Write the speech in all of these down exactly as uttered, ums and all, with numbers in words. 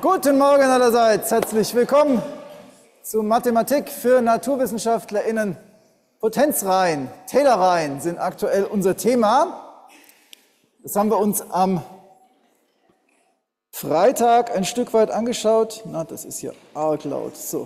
Guten Morgen allerseits, herzlich willkommen zu Mathematik für NaturwissenschaftlerInnen. Potenzreihen, Taylor-Reihen sind aktuell unser Thema. Das haben wir uns am Freitag ein Stück weit angeschaut. Na, das ist hier arg laut. So.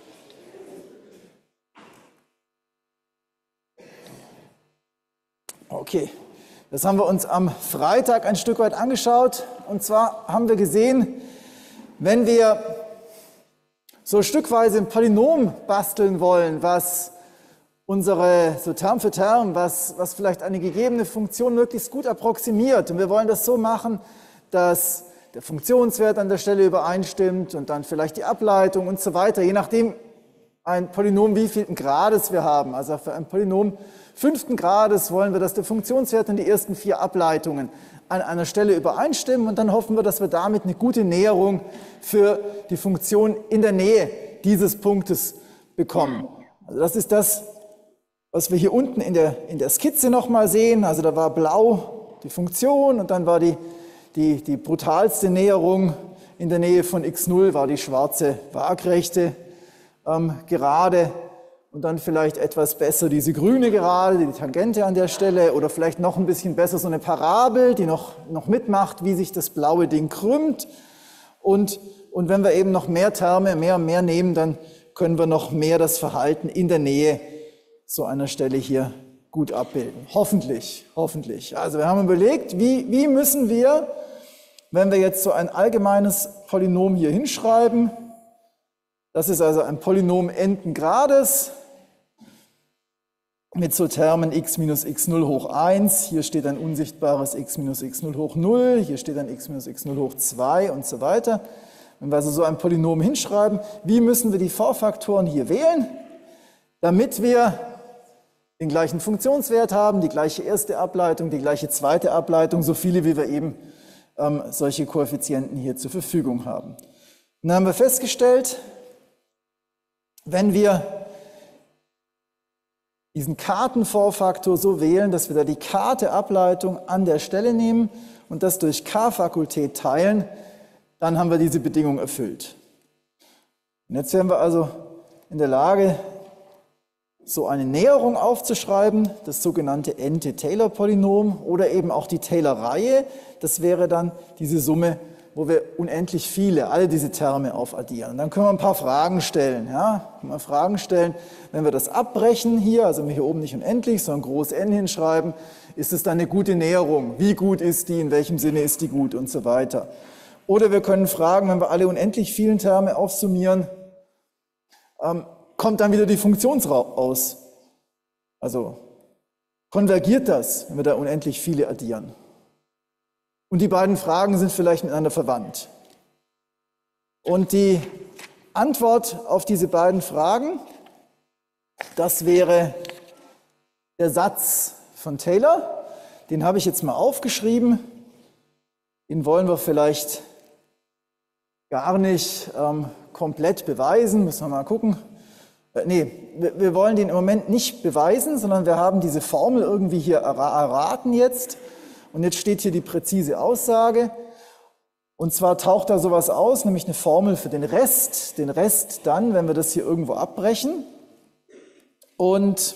Okay, das haben wir uns am Freitag ein Stück weit angeschaut. Und zwar haben wir gesehen, wenn wir so stückweise ein Polynom basteln wollen, was unsere, so Term für Term, was, was vielleicht eine gegebene Funktion möglichst gut approximiert. Und wir wollen das so machen, dass der Funktionswert an der Stelle übereinstimmt und dann vielleicht die Ableitung und so weiter, je nachdem ein Polynom wievielten Grades wir haben. Also für ein Polynom fünften Grades wollen wir, dass der Funktionswert und die ersten vier Ableitungen an einer Stelle übereinstimmen und dann hoffen wir, dass wir damit eine gute Näherung für die Funktion in der Nähe dieses Punktes bekommen. Also das ist das, was wir hier unten in der, in der Skizze nochmal sehen. Also da war blau die Funktion und dann war die, die, die brutalste Näherung in der Nähe von x null, war die schwarze Waagrechte ähm, Gerade. Und dann vielleicht etwas besser diese grüne Gerade, die Tangente an der Stelle, oder vielleicht noch ein bisschen besser so eine Parabel, die noch, noch mitmacht, wie sich das blaue Ding krümmt. Und, und wenn wir eben noch mehr Terme, mehr und mehr nehmen, dann können wir noch mehr das Verhalten in der Nähe so einer Stelle hier gut abbilden. Hoffentlich, hoffentlich. Also wir haben überlegt, wie, wie müssen wir, wenn wir jetzt so ein allgemeines Polynom hier hinschreiben, das ist also ein Polynom n-ten Grades mit so Termen x minus x null hoch eins, hier steht ein unsichtbares x minus x null hoch null, hier steht ein x minus x null hoch zwei und so weiter. Wenn wir also so ein Polynom hinschreiben, wie müssen wir die Vorfaktoren hier wählen, damit wir den gleichen Funktionswert haben, die gleiche erste Ableitung, die gleiche zweite Ableitung, so viele wie wir eben ähm, solche Koeffizienten hier zur Verfügung haben. Und dann haben wir festgestellt, wenn wir diesen Kartenvorfaktor so wählen, dass wir da die Karte-Ableitung an der Stelle nehmen und das durch K-Fakultät teilen, dann haben wir diese Bedingung erfüllt. Und jetzt wären wir also in der Lage, so eine Näherung aufzuschreiben, das sogenannte n-te-Taylor-Polynom oder eben auch die Taylor-Reihe. Das wäre dann diese Summe, wo wir unendlich viele, alle diese Terme aufaddieren. Und dann können wir ein paar Fragen stellen. Ja? Können wir Fragen stellen, wenn wir das abbrechen hier, also wenn wir hier oben nicht unendlich, sondern groß n hinschreiben, ist es dann eine gute Näherung? Wie gut ist die? In welchem Sinne ist die gut? Und so weiter. Oder wir können fragen, wenn wir alle unendlich vielen Terme aufsummieren, ähm, kommt dann wieder die Funktion raus? Also konvergiert das, wenn wir da unendlich viele addieren? Und die beiden Fragen sind vielleicht miteinander verwandt. Und die Antwort auf diese beiden Fragen, das wäre der Satz von Taylor. Den habe ich jetzt mal aufgeschrieben. Den wollen wir vielleicht gar nicht ähm, komplett beweisen. Müssen wir mal gucken. Äh, nee, wir, wir wollen den im Moment nicht beweisen, sondern wir haben diese Formel irgendwie hier erraten jetzt. Und jetzt steht hier die präzise Aussage, und zwar taucht da sowas aus, nämlich eine Formel für den Rest, den Rest dann, wenn wir das hier irgendwo abbrechen. Und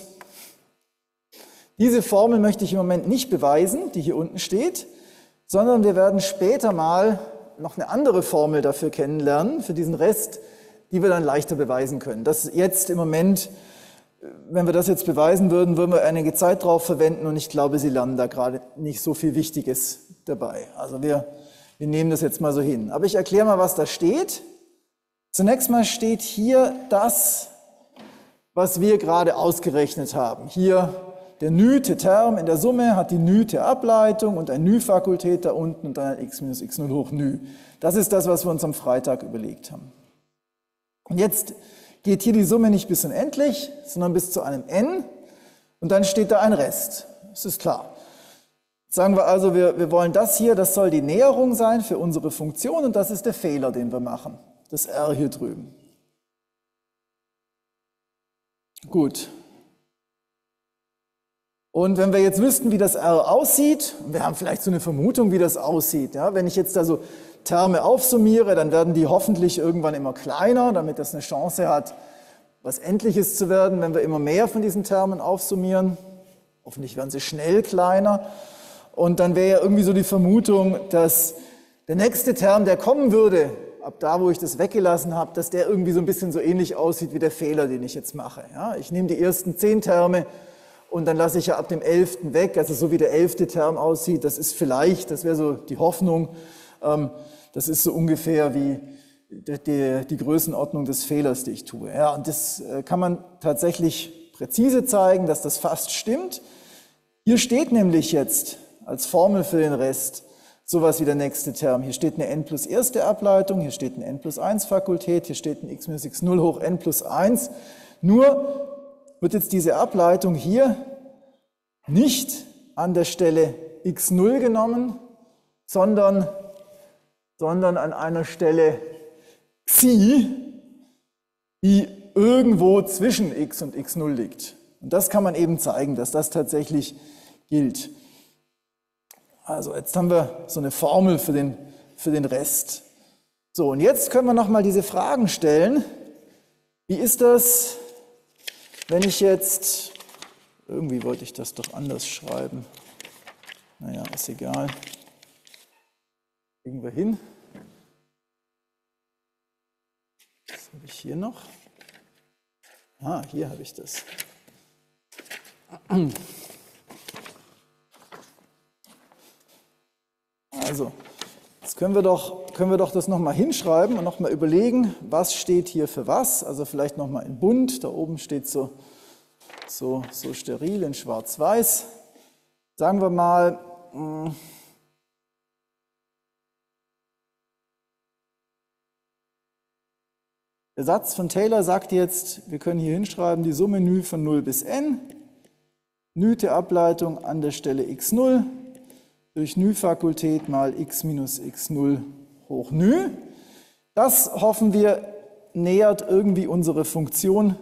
diese Formel möchte ich im Moment nicht beweisen, die hier unten steht, sondern wir werden später mal noch eine andere Formel dafür kennenlernen, für diesen Rest, die wir dann leichter beweisen können. Das jetzt im Moment, wenn wir das jetzt beweisen würden, würden wir einige Zeit drauf verwenden und ich glaube, Sie lernen da gerade nicht so viel Wichtiges dabei. Also wir, wir nehmen das jetzt mal so hin. Aber ich erkläre mal, was da steht. Zunächst mal steht hier das, was wir gerade ausgerechnet haben. Hier der nü-te-Term in der Summe hat die nü-te-Ableitung und ein nü-Fakultät da unten und dann ein x minus x null hoch nü. Das ist das, was wir uns am Freitag überlegt haben. Und jetzt geht hier die Summe nicht bis unendlich, sondern bis zu einem n und dann steht da ein Rest. Das ist klar. Jetzt sagen wir also, wir, wir wollen das hier, das soll die Näherung sein für unsere Funktion und das ist der Fehler, den wir machen. Das R hier drüben. Gut. Und wenn wir jetzt wüssten, wie das R aussieht, wir haben vielleicht so eine Vermutung, wie das aussieht. Ja? Wenn ich jetzt da so Terme aufsummiere, dann werden die hoffentlich irgendwann immer kleiner, damit das eine Chance hat, was Endliches zu werden, wenn wir immer mehr von diesen Termen aufsummieren. Hoffentlich werden sie schnell kleiner. Und dann wäre ja irgendwie so die Vermutung, dass der nächste Term, der kommen würde, ab da, wo ich das weggelassen habe, dass der irgendwie so ein bisschen so ähnlich aussieht wie der Fehler, den ich jetzt mache. Ja, ich nehme die ersten zehn Terme und dann lasse ich ja ab dem elften weg, also so wie der elfte Term aussieht, das ist vielleicht, das wäre so die Hoffnung, ähm, das ist so ungefähr wie die, die, die Größenordnung des Fehlers, die ich tue. Ja, und das äh, kann man tatsächlich präzise zeigen, dass das fast stimmt. Hier steht nämlich jetzt als Formel für den Rest sowas wie der nächste Term. Hier steht eine n plus erste Ableitung, hier steht eine n plus eins Fakultät, hier steht ein x minus x null hoch n plus eins. Nur wird jetzt diese Ableitung hier nicht an der Stelle x null genommen, sondern, sondern an einer Stelle Xi, die irgendwo zwischen x und x null liegt. Und das kann man eben zeigen, dass das tatsächlich gilt. Also jetzt haben wir so eine Formel für den, für den Rest. So, und jetzt können wir nochmal diese Fragen stellen. Wie ist das, wenn ich jetzt, irgendwie wollte ich das doch anders schreiben. Naja, ist egal. Kriegen wir hin. Was habe ich hier noch? Ah, hier habe ich das. Also, jetzt können wir doch, können wir doch das nochmal hinschreiben und nochmal überlegen, was steht hier für was. Also vielleicht nochmal in bunt, da oben steht so, so, so steril in schwarz-weiß. Sagen wir mal, mh, der Satz von Taylor sagt jetzt, wir können hier hinschreiben, die Summe νü von null bis n, νü der Ableitung an der Stelle x null, durch νü-Fakultät mal x minus x null hoch νü. Das, hoffen wir, nähert irgendwie unsere Funktion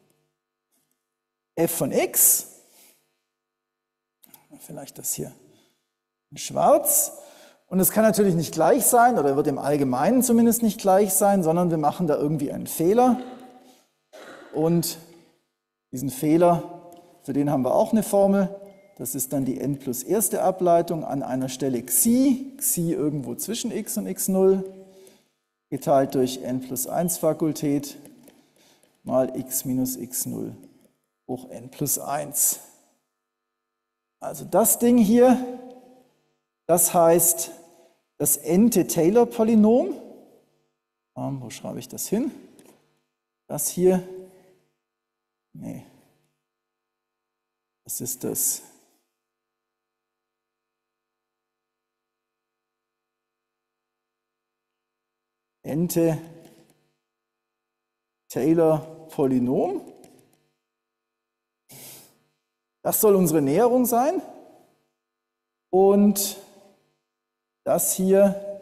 f von x. Vielleicht das hier in schwarz. Und es kann natürlich nicht gleich sein, oder wird im Allgemeinen zumindest nicht gleich sein, sondern wir machen da irgendwie einen Fehler. Und diesen Fehler, für den haben wir auch eine Formel. Das ist dann die n plus erste Ableitung an einer Stelle Xi, Xi irgendwo zwischen x und x null, geteilt durch n plus eins Fakultät mal x minus x null hoch n plus eins. Also das Ding hier, das heißt das n-te Taylor-Polynom. Ähm, wo schreibe ich das hin? Das hier, nee, das ist das n-te Taylor-Polynom. Das soll unsere Näherung sein. Und das hier,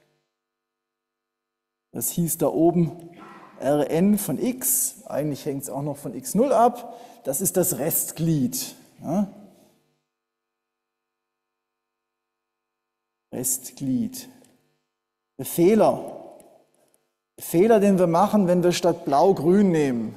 das hieß da oben Rn von x, eigentlich hängt es auch noch von x null ab, das ist das Restglied. Ja? Restglied. Der Fehler. Der Fehler, den wir machen, wenn wir statt blau grün nehmen.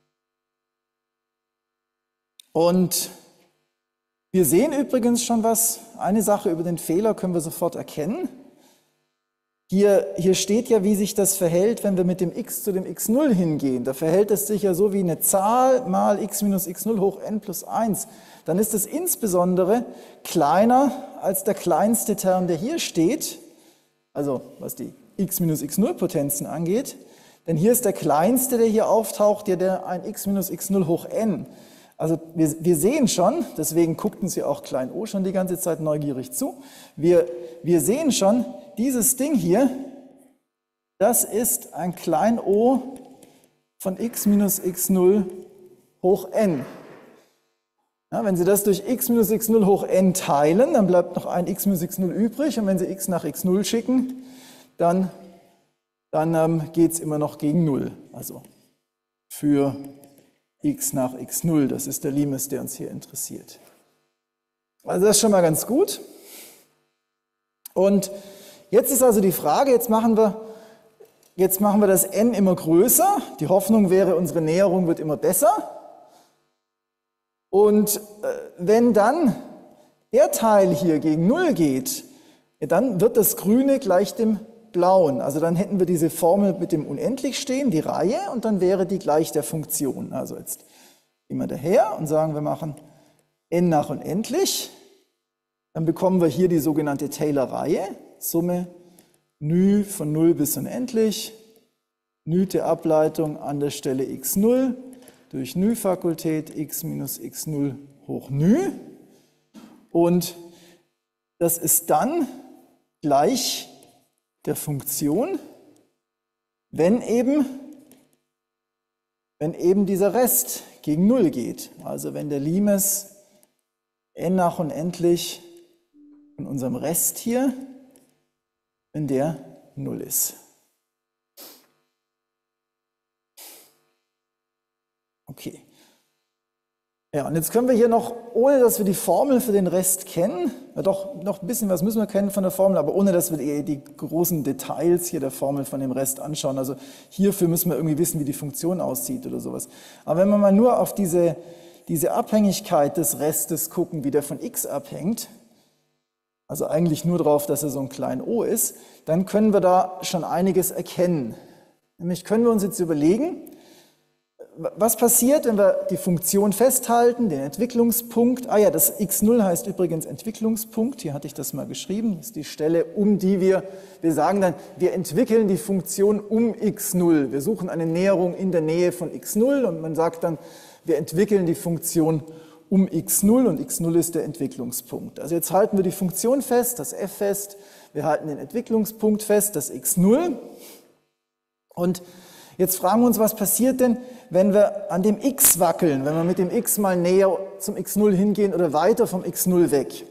Und wir sehen übrigens schon was, eine Sache über den Fehler können wir sofort erkennen. Hier, hier steht ja, wie sich das verhält, wenn wir mit dem x zu dem x null hingehen. Da verhält es sich ja so wie eine Zahl mal x minus x null hoch n plus eins. Dann ist es insbesondere kleiner als der kleinste Term, der hier steht, also was die x minus x null Potenzen angeht. Denn hier ist der kleinste, der hier auftaucht, ja der ein x minus x null hoch n. Also wir, wir sehen schon, deswegen guckten Sie auch klein o schon die ganze Zeit neugierig zu, wir, wir sehen schon, dieses Ding hier, das ist ein klein o von x minus x null hoch n. Ja, wenn Sie das durch x minus x null hoch n teilen, dann bleibt noch ein x minus x null übrig und wenn Sie x nach x null schicken, dann, dann ähm, geht es immer noch gegen null. Also für x nach x null, das ist der Limes, der uns hier interessiert. Also das ist schon mal ganz gut. Und Jetzt ist also die Frage, jetzt machen wir, jetzt machen wir das n immer größer. Die Hoffnung wäre, unsere Näherung wird immer besser. Und äh, wenn dann der Teil hier gegen null geht, ja, dann wird das Grüne gleich dem Blauen. Also dann hätten wir diese Formel mit dem Unendlich stehen, die Reihe, und dann wäre die gleich der Funktion. Also jetzt gehen wir daher und sagen, wir machen n nach unendlich. Dann bekommen wir hier die sogenannte Taylor-Reihe, Summe νü von null bis unendlich, νü der Ableitung an der Stelle x null durch νü-Fakultät x minus x null hoch νü. Und das ist dann gleich der Funktion, wenn eben, wenn eben dieser Rest gegen null geht. Also wenn der Limes n nach unendlich von unserem Rest hier, wenn der null ist. Okay. Ja, und jetzt können wir hier noch, ohne dass wir die Formel für den Rest kennen, ja doch, noch ein bisschen was müssen wir kennen von der Formel, aber ohne dass wir die großen Details hier der Formel von dem Rest anschauen. Also hierfür müssen wir irgendwie wissen, wie die Funktion aussieht oder sowas. Aber wenn wir mal nur auf diese, diese Abhängigkeit des Restes gucken, wie der von x abhängt, also eigentlich nur darauf, dass er so ein klein o ist, dann können wir da schon einiges erkennen. Nämlich können wir uns jetzt überlegen, was passiert, wenn wir die Funktion festhalten, den Entwicklungspunkt. Ah ja, das x null heißt übrigens Entwicklungspunkt. Hier hatte ich das mal geschrieben. Das ist die Stelle, um die wir, wir sagen dann, wir entwickeln die Funktion um x null. Wir suchen eine Näherung in der Nähe von x null und man sagt dann, wir entwickeln die Funktion um x null und x null ist der Entwicklungspunkt. Also jetzt halten wir die Funktion fest, das f fest. Wir halten den Entwicklungspunkt fest, das x null. Und jetzt fragen wir uns, was passiert denn, wenn wir an dem x wackeln, wenn wir mit dem x mal näher zum x null hingehen oder weiter vom x null weg.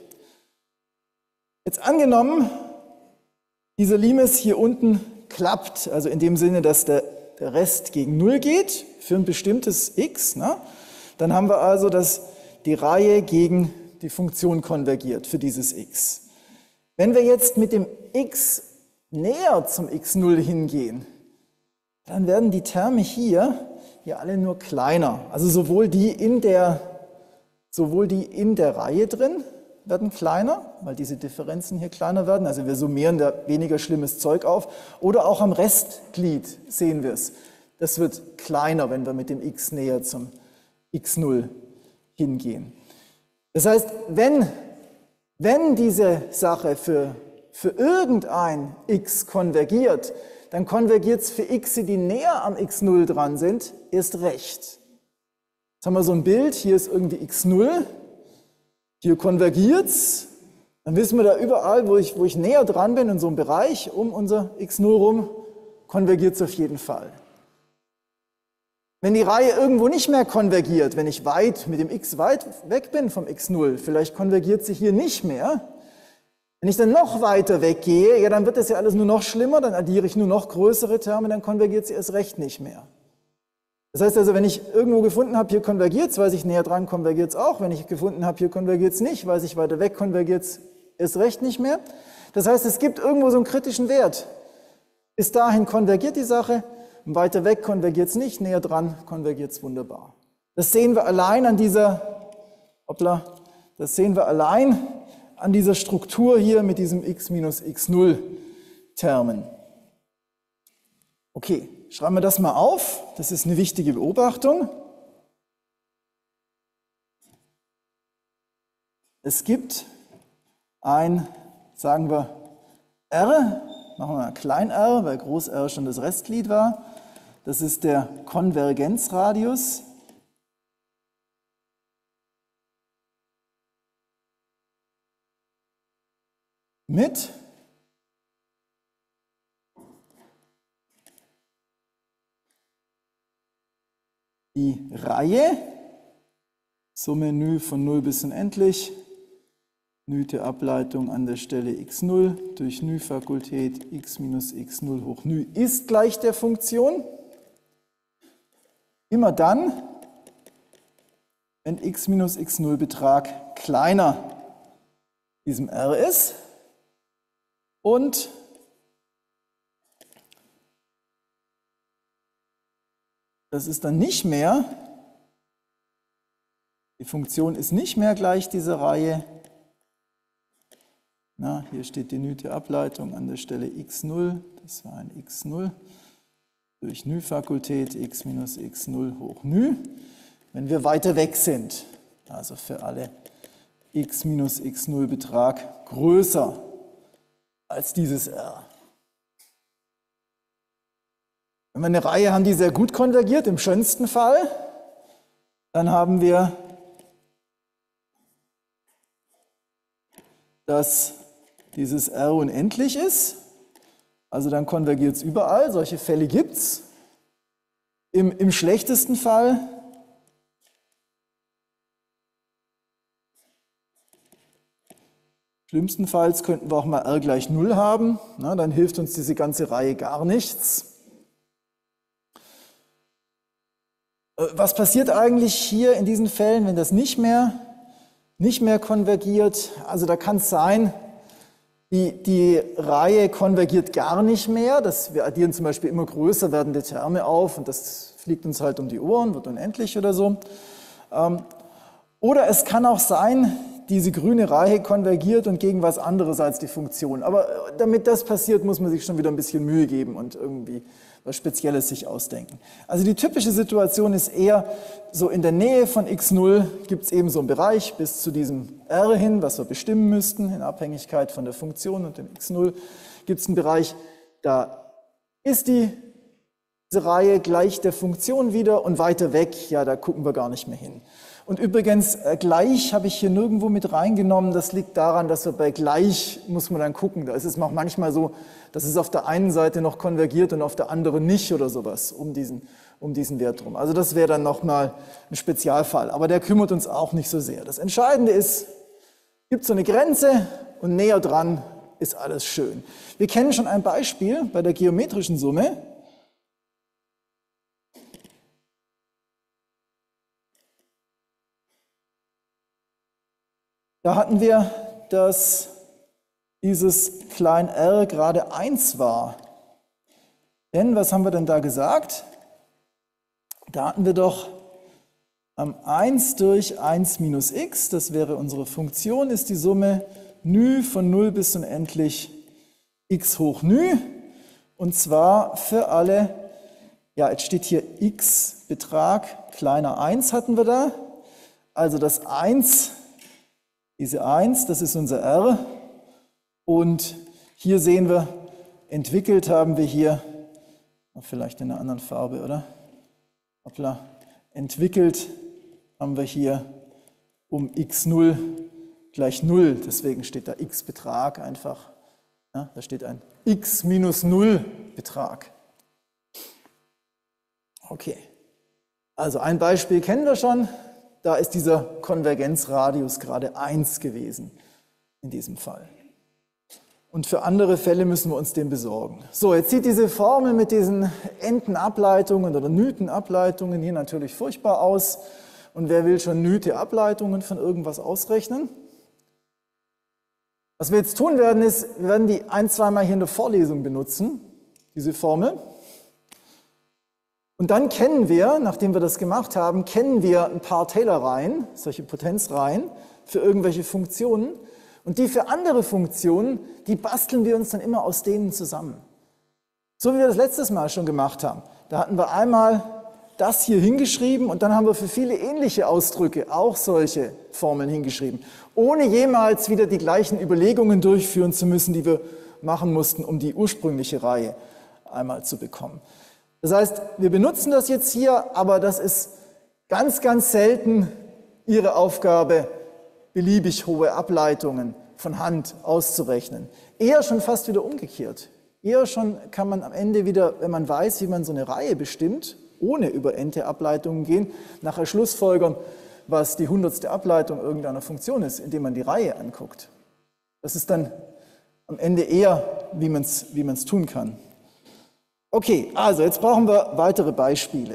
Jetzt angenommen, dieser Limes hier unten klappt, also in dem Sinne, dass der, der Rest gegen null geht, für ein bestimmtes x, ne? Dann haben wir also, dass die Reihe gegen die Funktion konvergiert für dieses x. Wenn wir jetzt mit dem x näher zum x null hingehen, dann werden die Terme hier, hier alle nur kleiner. Also sowohl die in der, sowohl die in der Reihe drin werden kleiner, weil diese Differenzen hier kleiner werden. Also wir summieren da weniger schlimmes Zeug auf. Oder auch am Restglied sehen wir es. Das wird kleiner, wenn wir mit dem x näher zum x null hingehen. Das heißt, wenn, wenn diese Sache für, für irgendein x konvergiert, dann konvergiert es für x, die näher am x null dran sind, erst recht. Jetzt haben wir so ein Bild, hier ist irgendwie x null, hier konvergiert es, dann wissen wir da überall, wo ich, wo ich näher dran bin, in so einem Bereich um unser x null rum, konvergiert es auf jeden Fall. Wenn die Reihe irgendwo nicht mehr konvergiert, wenn ich weit mit dem x weit weg bin vom x null, vielleicht konvergiert sie hier nicht mehr. Wenn ich dann noch weiter weggehe, ja, dann wird das ja alles nur noch schlimmer, dann addiere ich nur noch größere Terme, dann konvergiert sie erst recht nicht mehr. Das heißt also, wenn ich irgendwo gefunden habe, hier konvergiert es, weiß ich näher dran, konvergiert es auch. Wenn ich gefunden habe, hier konvergiert es nicht, weiß ich weiter weg, konvergiert es erst recht nicht mehr. Das heißt, es gibt irgendwo so einen kritischen Wert. Bis dahin konvergiert die Sache, und weiter weg konvergiert es nicht, näher dran konvergiert es wunderbar. Das sehen wir allein an dieser, hoppla, das sehen wir allein an dieser Struktur hier mit diesem x minus x null Termen. Okay, schreiben wir das mal auf. Das ist eine wichtige Beobachtung. Es gibt ein, sagen wir, R, machen wir mal klein r, weil groß R schon das Restglied war. Das ist der Konvergenzradius. Mit die Reihe, Summe νü von null bis unendlich, νü der Ableitung an der Stelle x null durch νü-Fakultät x minus x null hoch νü ist gleich der Funktion. Immer dann, wenn x minus x null Betrag kleiner diesem R ist und das ist dann nicht mehr, die Funktion ist nicht mehr gleich dieser Reihe. Na, hier steht die Nü-Ableitung an der Stelle x null, das war ein x null, durch Nü-Fakultät x minus x null hoch Nü, wenn wir weiter weg sind, also für alle x minus x null Betrag größer als dieses R. Wenn wir eine Reihe haben, die sehr gut konvergiert, im schönsten Fall, dann haben wir, dass dieses R unendlich ist, also dann konvergiert es überall, solche Fälle gibt es. Im, im schlechtesten Fall schlimmstenfalls könnten wir auch mal R gleich null haben, na, dann hilft uns diese ganze Reihe gar nichts. Was passiert eigentlich hier in diesen Fällen, wenn das nicht mehr, nicht mehr konvergiert? Also da kann es sein, die, die Reihe konvergiert gar nicht mehr. Das, wir addieren zum Beispiel immer größer werdende Terme auf und das fliegt uns halt um die Ohren, wird unendlich oder so. Oder es kann auch sein, diese grüne Reihe konvergiert und gegen was anderes als die Funktion. Aber damit das passiert, muss man sich schon wieder ein bisschen Mühe geben und irgendwie was Spezielles sich ausdenken. Also die typische Situation ist eher, so in der Nähe von x null gibt es eben so einen Bereich bis zu diesem R hin, was wir bestimmen müssten, in Abhängigkeit von der Funktion und dem x null, gibt es einen Bereich, da ist die, diese Reihe gleich der Funktion wieder und weiter weg, ja, da gucken wir gar nicht mehr hin. Und übrigens, gleich habe ich hier nirgendwo mit reingenommen. Das liegt daran, dass wir bei gleich muss man dann gucken. Da ist es auch manchmal so, dass es auf der einen Seite noch konvergiert und auf der anderen nicht oder sowas um diesen, um diesen Wert drum. Also das wäre dann nochmal ein Spezialfall. Aber der kümmert uns auch nicht so sehr. Das Entscheidende ist, gibt so eine Grenze und näher dran ist alles schön. Wir kennen schon ein Beispiel bei der geometrischen Summe. Da hatten wir, dass dieses klein r gerade eins war. Denn, was haben wir denn da gesagt? Da hatten wir doch ähm, eins durch eins minus x, das wäre unsere Funktion, ist die Summe Nü von null bis unendlich x hoch Nü. Und zwar für alle, ja, jetzt steht hier x Betrag kleiner eins hatten wir da. Also das eins, diese eins, das ist unser R. Und hier sehen wir, entwickelt haben wir hier, vielleicht in einer anderen Farbe, oder? Hoppla. Entwickelt haben wir hier um x null gleich null. Deswegen steht da x-Betrag einfach. Ja, da steht ein x minus null Betrag. Okay. Also ein Beispiel kennen wir schon. Da ist dieser Konvergenzradius gerade eins gewesen in diesem Fall. Und für andere Fälle müssen wir uns den besorgen. So, jetzt sieht diese Formel mit diesen Entenableitungen oder Nütenableitungen hier natürlich furchtbar aus. Und wer will schon Nüte-Ableitungen von irgendwas ausrechnen? Was wir jetzt tun werden, ist, wir werden die ein-, zweimal hier in der Vorlesung benutzen, diese Formel. Und dann kennen wir, nachdem wir das gemacht haben, kennen wir ein paar Taylor-Reihen, solche Potenzreihen für irgendwelche Funktionen. Und die für andere Funktionen, die basteln wir uns dann immer aus denen zusammen. So wie wir das letztes Mal schon gemacht haben. Da hatten wir einmal das hier hingeschrieben und dann haben wir für viele ähnliche Ausdrücke auch solche Formeln hingeschrieben, ohne jemals wieder die gleichen Überlegungen durchführen zu müssen, die wir machen mussten, um die ursprüngliche Reihe einmal zu bekommen. Das heißt, wir benutzen das jetzt hier, aber das ist ganz, ganz selten Ihre Aufgabe, beliebig hohe Ableitungen von Hand auszurechnen. Eher schon fast wieder umgekehrt. Eher schon kann man am Ende wieder, wenn man weiß, wie man so eine Reihe bestimmt, ohne über Ente-Ableitungen gehen, nachher schlussfolgern, was die hundertste Ableitung irgendeiner Funktion ist, indem man die Reihe anguckt. Das ist dann am Ende eher, wie man es wie man es tun kann. Okay, also jetzt brauchen wir weitere Beispiele.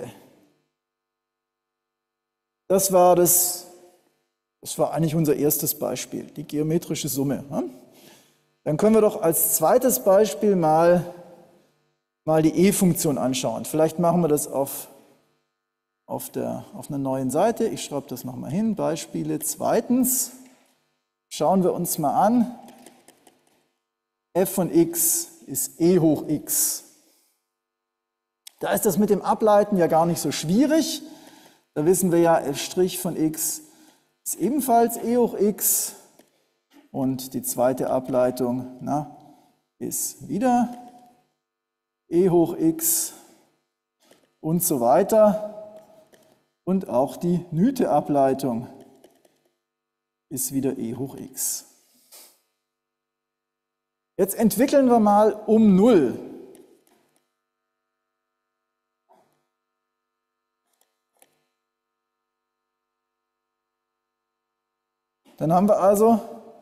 Das war, das, das war eigentlich unser erstes Beispiel, die geometrische Summe. Dann können wir doch als zweites Beispiel mal, mal die e-Funktion anschauen. Vielleicht machen wir das auf auf, der, auf einer neuen Seite. Ich schreibe das nochmal hin, Beispiele. Zweitens schauen wir uns mal an, f von x ist e hoch x. Da ist das mit dem Ableiten ja gar nicht so schwierig. Da wissen wir ja, f' von x ist ebenfalls e hoch x. Und die zweite Ableitung na, ist wieder e hoch x und so weiter. Und auch die Knyte-Ableitung ist wieder e hoch x. Jetzt entwickeln wir mal um null. Dann haben wir also,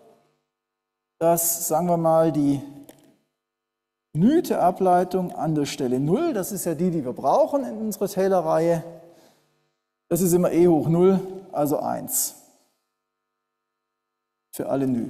dass, sagen wir mal, die Knyte-Ableitung an der Stelle null, das ist ja die, die wir brauchen in unserer Taylor-Reihe, das ist immer e hoch null, also eins. Für alle Nü.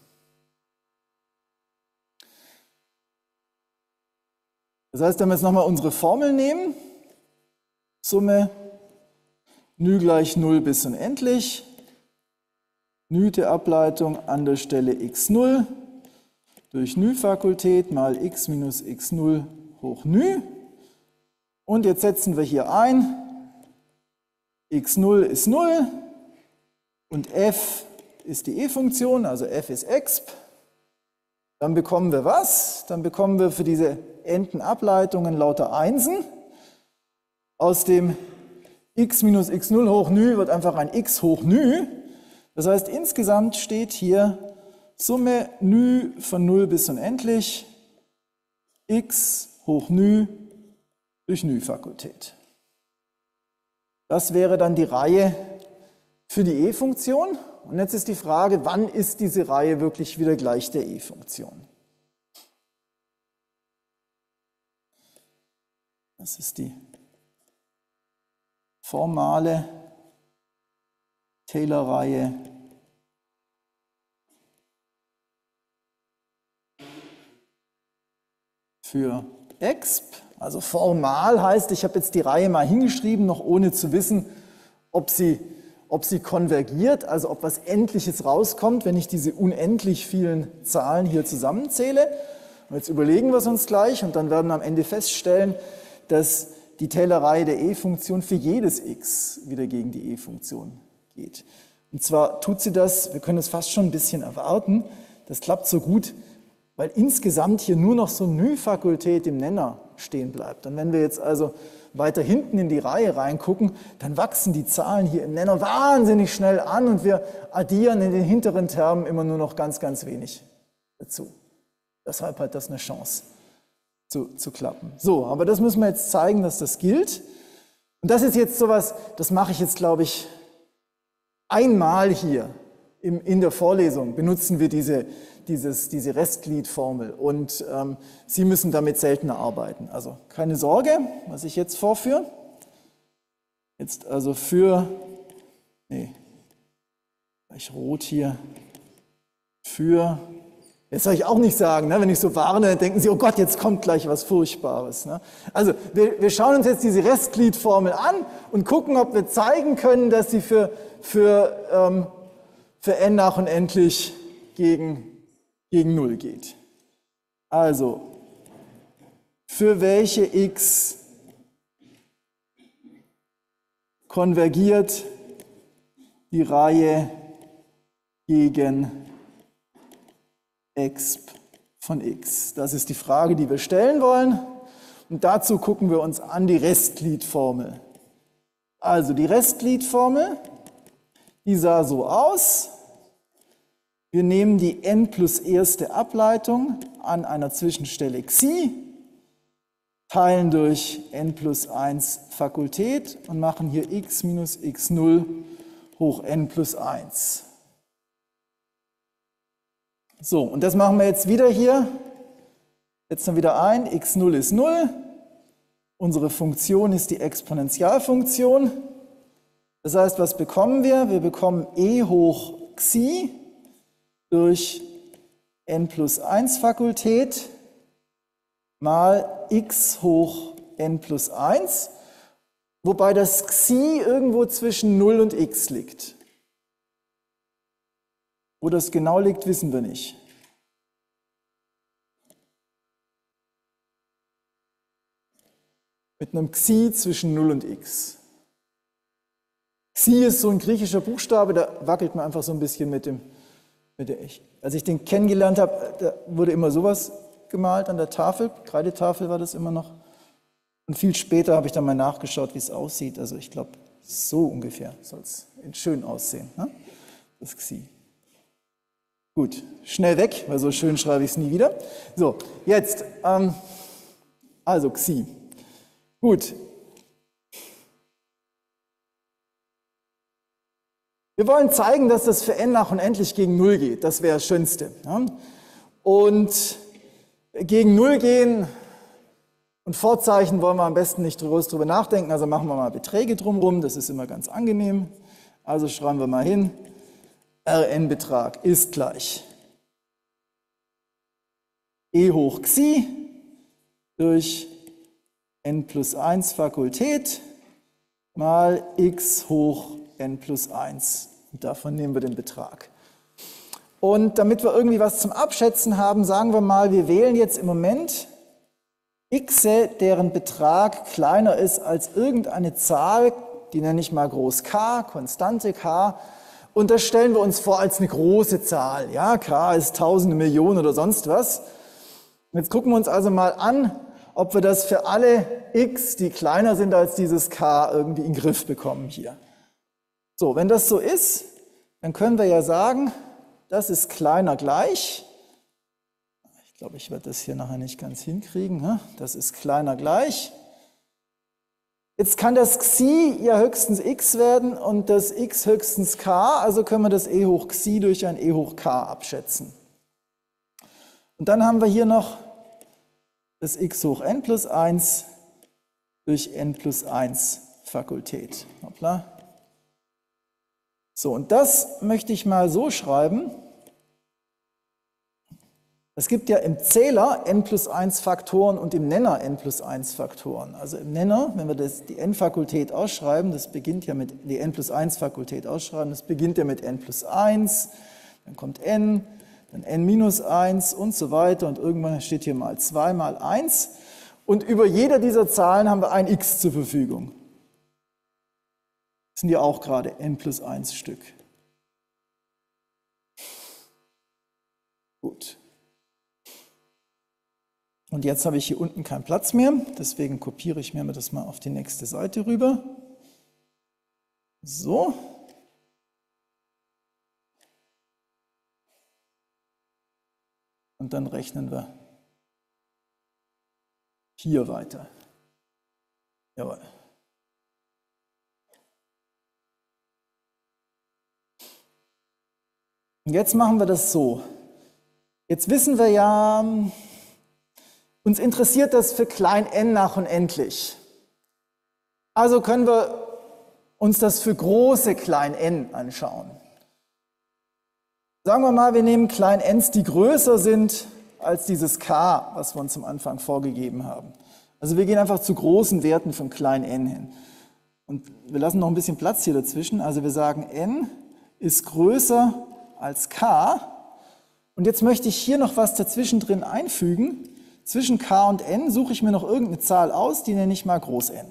Das heißt, wenn wir jetzt nochmal unsere Formel nehmen, Summe Nü gleich null bis unendlich, Knyte-Ableitung an der Stelle x null durch Nü-Fakultät mal x minus x null hoch Nü. Und jetzt setzen wir hier ein, x null ist null und f ist die e-Funktion, also f ist exp. Dann bekommen wir was? Dann bekommen wir für diese Endenableitungen lauter Einsen. Aus dem x minus x null hoch Nü wird einfach ein x hoch Nü. Das heißt, insgesamt steht hier Summe Nü von null bis unendlich x hoch Nü durch Nü-Fakultät. Das wäre dann die Reihe für die e-Funktion. Und jetzt ist die Frage, wann ist diese Reihe wirklich wieder gleich der e-Funktion? Das ist die formale Taylor-Reihe für exp. Also formal heißt, ich habe jetzt die Reihe mal hingeschrieben, noch ohne zu wissen, ob sie, ob sie konvergiert, also ob was Endliches rauskommt, wenn ich diese unendlich vielen Zahlen hier zusammenzähle. Und jetzt überlegen wir es uns gleich und dann werden wir am Ende feststellen, dass die Taylor-Reihe der e-Funktion für jedes x wieder gegen die e-Funktion geht. Und zwar tut sie das, wir können es fast schon ein bisschen erwarten, das klappt so gut, weil insgesamt hier nur noch so Nü-Fakultät im Nenner stehen bleibt. Und wenn wir jetzt also weiter hinten in die Reihe reingucken, dann wachsen die Zahlen hier im Nenner wahnsinnig schnell an und wir addieren in den hinteren Termen immer nur noch ganz, ganz wenig dazu. Deshalb hat das eine Chance zu, zu klappen. So, aber das müssen wir jetzt zeigen, dass das gilt. Und das ist jetzt sowas, das mache ich jetzt, glaube ich, einmal hier im, in der Vorlesung benutzen wir diese, dieses, diese Restgliedformel und ähm, Sie müssen damit seltener arbeiten. Also keine Sorge, was ich jetzt vorführe. Jetzt also für, nee, gleich rot hier, für, jetzt soll ich auch nicht sagen, ne, wenn ich so warne, dann denken Sie, oh Gott, jetzt kommt gleich was Furchtbares. Ne? Also wir, wir schauen uns jetzt diese Restgliedformel an und gucken, ob wir zeigen können, dass sie für, für, ähm, für n nach unendlich gegen gegen null geht. Also, für welche x konvergiert die Reihe gegen exp von x? Das ist die Frage, die wir stellen wollen. Und dazu gucken wir uns an die Restgliedformel. Also, die Restgliedformel, die sah so aus. Wir nehmen die n plus erste Ableitung an einer Zwischenstelle xi, teilen durch n plus eins Fakultät und machen hier x minus x null hoch n plus eins. So, und das machen wir jetzt wieder hier. Setzen wir wieder ein, x null ist null. Unsere Funktion ist die Exponentialfunktion. Das heißt, was bekommen wir? Wir bekommen e hoch xi durch n plus eins Fakultät mal x hoch n plus eins. wobei das Xi irgendwo zwischen null und x liegt. Wo das genau liegt, wissen wir nicht. Mit einem Xi zwischen null und x. Xi ist so ein griechischer Buchstabe, da wackelt man einfach so ein bisschen mit dem, mit der ich. Als ich den kennengelernt habe, da wurde immer sowas gemalt an der Tafel, Kreidetafel war das immer noch. Und viel später habe ich dann mal nachgeschaut, wie es aussieht. Also ich glaube, so ungefähr soll es schön aussehen, ne? Das Xi. Gut, schnell weg, weil so schön schreibe ich es nie wieder. So, jetzt, ähm, also Xi. Gut. Wir wollen zeigen, dass das für n nach unendlich gegen null geht. Das wäre das Schönste. Ja? Und gegen null gehen und Vorzeichen wollen wir am besten nicht groß drüber nachdenken. Also machen wir mal Beträge drumherum. Das ist immer ganz angenehm. Also schreiben wir mal hin. Rn-Betrag ist gleich e hoch Xi durch n plus eins Fakultät mal x hoch n plus eins. Und davon nehmen wir den Betrag. Und damit wir irgendwie was zum Abschätzen haben, sagen wir mal, wir wählen jetzt im Moment x, deren Betrag kleiner ist als irgendeine Zahl, die nenne ich mal groß K, Konstante K. Und das stellen wir uns vor als eine große Zahl. Ja, K ist Tausende, Millionen oder sonst was. Jetzt gucken wir uns also mal an, ob wir das für alle x, die kleiner sind als dieses K, irgendwie in den Griff bekommen hier. So, wenn das so ist, dann können wir ja sagen, das ist kleiner gleich. Ich glaube, ich werde das hier nachher nicht ganz hinkriegen. Ne? Das ist kleiner gleich. Jetzt kann das Xi ja höchstens x werden und das x höchstens k, also können wir das e hoch Xi durch ein e hoch k abschätzen. Und dann haben wir hier noch das x hoch n plus eins durch n plus eins Fakultät. Hoppla. So, und das möchte ich mal so schreiben. Es gibt ja im Zähler n plus eins Faktoren und im Nenner n plus eins Faktoren. Also im Nenner, wenn wir das, die n-Fakultät ausschreiben, das beginnt ja mit, die n plus eins Fakultät ausschreiben, das beginnt ja mit n plus eins, dann kommt n, dann n minus eins und so weiter und irgendwann steht hier mal zwei mal eins und über jeder dieser Zahlen haben wir ein x zur Verfügung. Das sind ja auch gerade n plus eins Stück. Gut. Und jetzt habe ich hier unten keinen Platz mehr, deswegen kopiere ich mir das mal auf die nächste Seite rüber. So. Und dann rechnen wir hier weiter. Jawohl. Und jetzt machen wir das so. Jetzt wissen wir ja, uns interessiert das für klein n nach unendlich. Also können wir uns das für große klein n anschauen. Sagen wir mal, wir nehmen klein n's, die größer sind als dieses k, was wir uns am Anfang vorgegeben haben. Also wir gehen einfach zu großen Werten von klein n hin. Und wir lassen noch ein bisschen Platz hier dazwischen. Also wir sagen, n ist größer als k. Und jetzt möchte ich hier noch was dazwischen drin einfügen. Zwischen k und n suche ich mir noch irgendeine Zahl aus, die nenne ich mal groß n.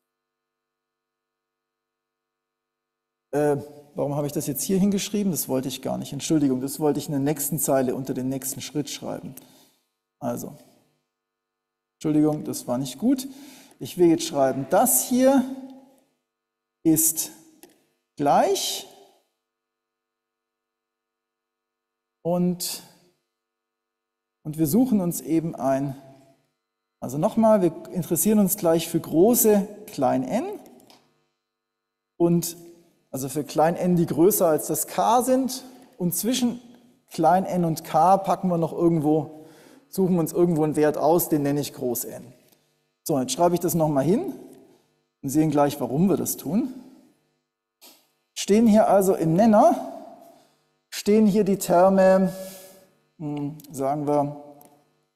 Äh, warum habe ich das jetzt hier hingeschrieben? Das wollte ich gar nicht. Entschuldigung, das wollte ich in der nächsten Zeile unter den nächsten Schritt schreiben. Also, Entschuldigung, das war nicht gut. Ich will jetzt schreiben, das hier ist gleich und Und wir suchen uns eben ein, also nochmal, wir interessieren uns gleich für große klein n und also für klein n, die größer als das k sind und zwischen klein n und k packen wir noch irgendwo, suchen wir uns irgendwo einen Wert aus, den nenne ich groß n. So, jetzt schreibe ich das nochmal hin und sehen gleich, warum wir das tun. Stehen hier also im Nenner, stehen hier die Terme, sagen wir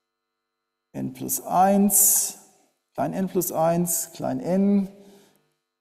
n plus eins, klein n plus eins, klein n,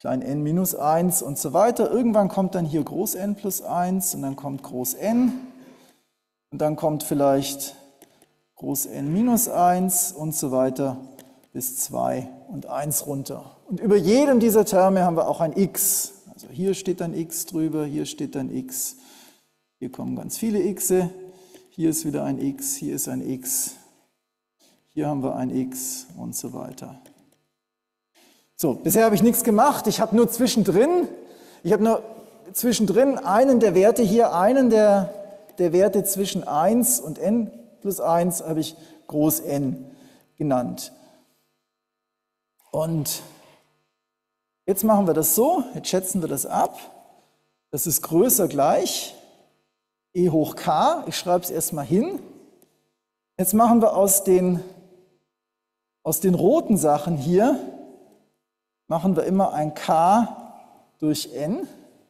klein n minus eins und so weiter. Irgendwann kommt dann hier groß n plus eins und dann kommt groß n und dann kommt vielleicht groß n minus eins und so weiter bis zwei und eins runter. Und über jedem dieser Terme haben wir auch ein x. Also hier steht dann x drüber, hier steht dann x. Hier kommen ganz viele x'e, hier ist wieder ein x, hier ist ein x, hier haben wir ein x und so weiter. So, bisher habe ich nichts gemacht, ich habe nur zwischendrin, ich habe nur zwischendrin einen der Werte hier, einen der, der Werte zwischen eins und n plus eins habe ich groß N genannt. Und jetzt machen wir das so, jetzt schätzen wir das ab, das ist größer gleich e hoch k, ich schreibe es erstmal hin. Jetzt machen wir aus den, aus den roten Sachen hier, machen wir immer ein k durch n.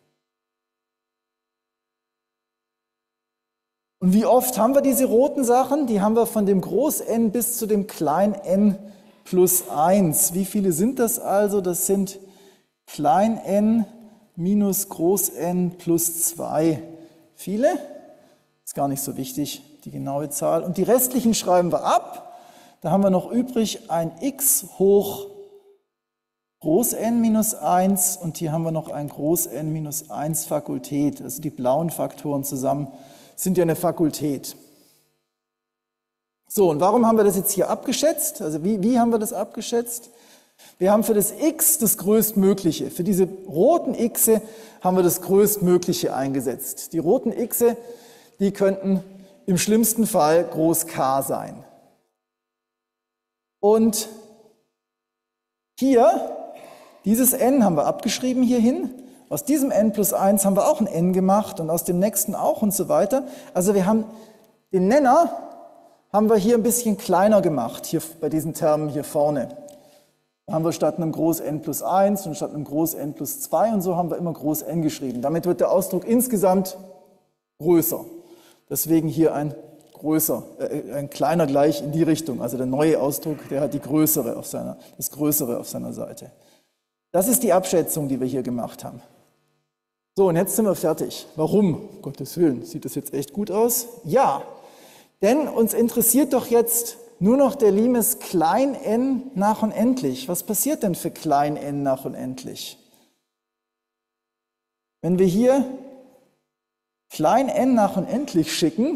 Und wie oft haben wir diese roten Sachen? Die haben wir von dem Groß N bis zu dem klein n plus eins. Wie viele sind das also? Das sind klein n minus groß n plus zwei. Viele? Ist gar nicht so wichtig, die genaue Zahl. Und die restlichen schreiben wir ab. Da haben wir noch übrig ein x hoch groß n minus eins und hier haben wir noch ein groß n minus eins Fakultät. Also die blauen Faktoren zusammen sind ja eine Fakultät. So, und warum haben wir das jetzt hier abgeschätzt? Also wie, wie haben wir das abgeschätzt? Wir haben für das x das Größtmögliche. Für diese roten x'e haben wir das Größtmögliche eingesetzt. Die roten x'e, die könnten im schlimmsten Fall groß K sein. Und hier, dieses n haben wir abgeschrieben hierhin. Aus diesem n plus eins haben wir auch ein n gemacht und aus dem nächsten auch und so weiter. Also wir haben den Nenner haben wir hier ein bisschen kleiner gemacht, hier bei diesen Termen hier vorne. Da haben wir statt einem Groß n plus eins und statt einem Groß n plus zwei und so haben wir immer Groß n geschrieben. Damit wird der Ausdruck insgesamt größer. Deswegen hier ein größer, äh, ein kleiner gleich in die Richtung. Also der neue Ausdruck, der hat die größere auf seiner, das Größere auf seiner Seite. Das ist die Abschätzung, die wir hier gemacht haben. So, und jetzt sind wir fertig. Warum? Um Gottes Willen, sieht das jetzt echt gut aus? Ja, denn uns interessiert doch jetzt nur noch der Limes klein n nach unendlich. Was passiert denn für klein n nach unendlich? Wenn wir hier klein n nach unendlich schicken,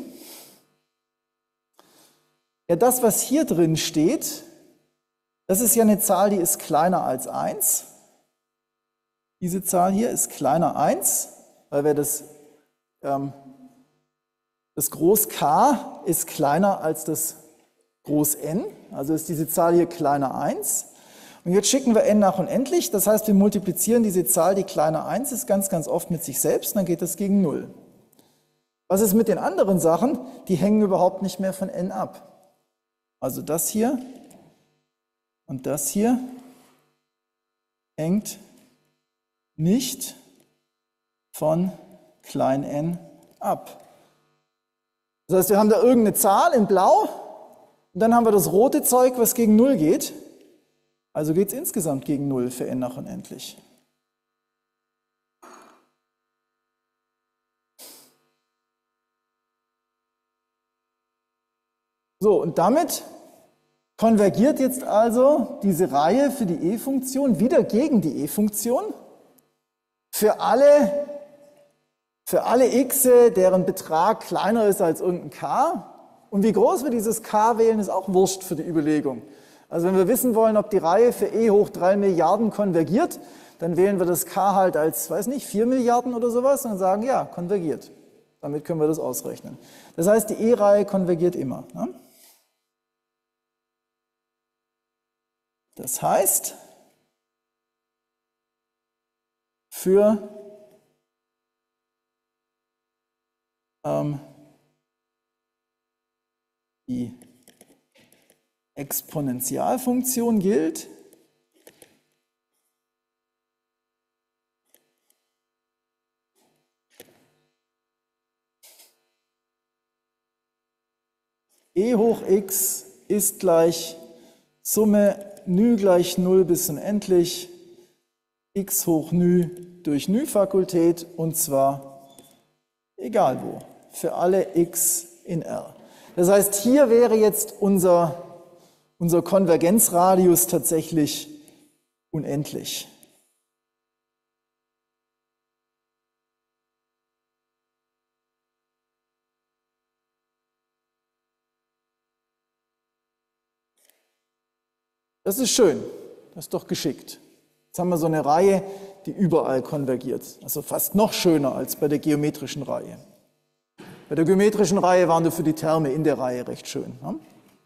ja, das, was hier drin steht, das ist ja eine Zahl, die ist kleiner als eins. Diese Zahl hier ist kleiner eins, weil wir das, ähm, das Groß K ist kleiner als das Groß N, also ist diese Zahl hier kleiner eins. Und jetzt schicken wir n nach unendlich, das heißt, wir multiplizieren diese Zahl, die kleiner eins ist, ganz, ganz oft mit sich selbst, und dann geht das gegen null. Was ist mit den anderen Sachen? Die hängen überhaupt nicht mehr von n ab. Also das hier und das hier hängt nicht von klein n ab. Das heißt, wir haben da irgendeine Zahl in blau und dann haben wir das rote Zeug, was gegen null geht. Also geht es insgesamt gegen null für n nach unendlich. So, und damit konvergiert jetzt also diese Reihe für die e-Funktion wieder gegen die e-Funktion. Für alle, für alle x'e, deren Betrag kleiner ist als irgendein k. Und wie groß wir dieses k wählen, ist auch wurscht für die Überlegung. Also wenn wir wissen wollen, ob die Reihe für e hoch drei Milliarden konvergiert, dann wählen wir das k halt als, weiß nicht, vier Milliarden oder sowas und sagen, ja, konvergiert. Damit können wir das ausrechnen. Das heißt, die e-Reihe konvergiert immer. Ne? Das heißt, für ähm, die Exponentialfunktion gilt, e hoch x ist gleich Summe nü gleich null bis unendlich x hoch νü durch νü-Fakultät, und zwar egal wo, für alle x in R. Das heißt, hier wäre jetzt unser, unser Konvergenzradius tatsächlich unendlich. Das ist schön, das ist doch geschickt. Jetzt haben wir so eine Reihe, die überall konvergiert. Also fast noch schöner als bei der geometrischen Reihe. Bei der geometrischen Reihe waren nur für die Terme in der Reihe recht schön. Ne?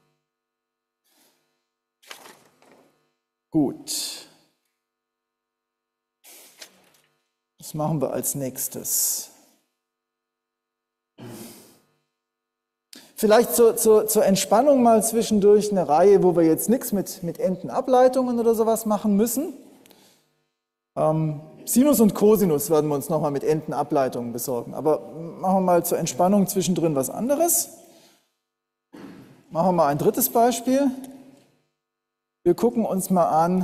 Gut. Was machen wir als nächstes? Vielleicht zur, zur, zur Entspannung mal zwischendurch eine Reihe, wo wir jetzt nichts mit, mit Entenableitungen oder sowas machen müssen. Ähm, Sinus und Cosinus werden wir uns nochmal mit Entenableitungen besorgen. Aber machen wir mal zur Entspannung zwischendrin was anderes. Machen wir mal ein drittes Beispiel. Wir gucken uns mal an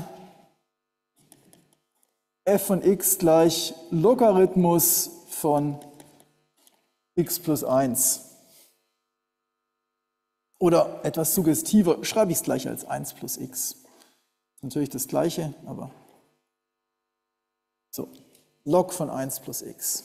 f von x gleich Logarithmus von x plus eins. Oder etwas suggestiver, schreibe ich es gleich als eins plus x. Natürlich das Gleiche, aber so, log von eins plus x.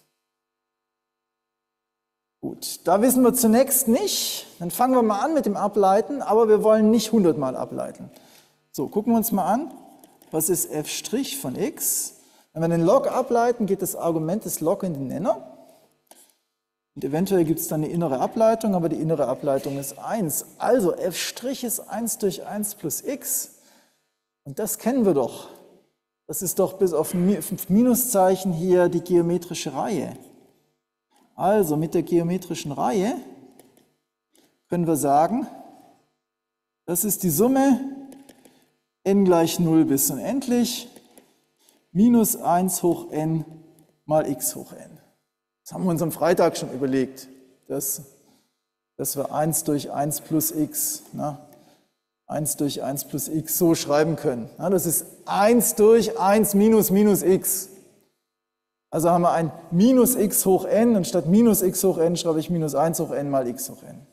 Gut, da wissen wir zunächst nicht. Dann fangen wir mal an mit dem Ableiten, aber wir wollen nicht hundert Mal ableiten. So, gucken wir uns mal an, was ist f' von x? Wenn wir den Log ableiten, geht das Argument des Log in den Nenner. Und eventuell gibt es dann eine innere Ableitung, aber die innere Ableitung ist eins. Also f' ist eins durch eins plus x. Und das kennen wir doch. Das ist doch bis auf ein Minuszeichen hier die geometrische Reihe. Also mit der geometrischen Reihe können wir sagen, das ist die Summe n gleich null bis unendlich minus eins hoch n mal x hoch n. Das haben wir uns am Freitag schon überlegt, dass, dass wir eins durch eins plus x, na, eins durch eins plus x so schreiben können. Na, das ist eins durch eins minus minus x. Also haben wir ein minus x hoch n und statt minus x hoch n schreibe ich minus eins hoch n mal x hoch n.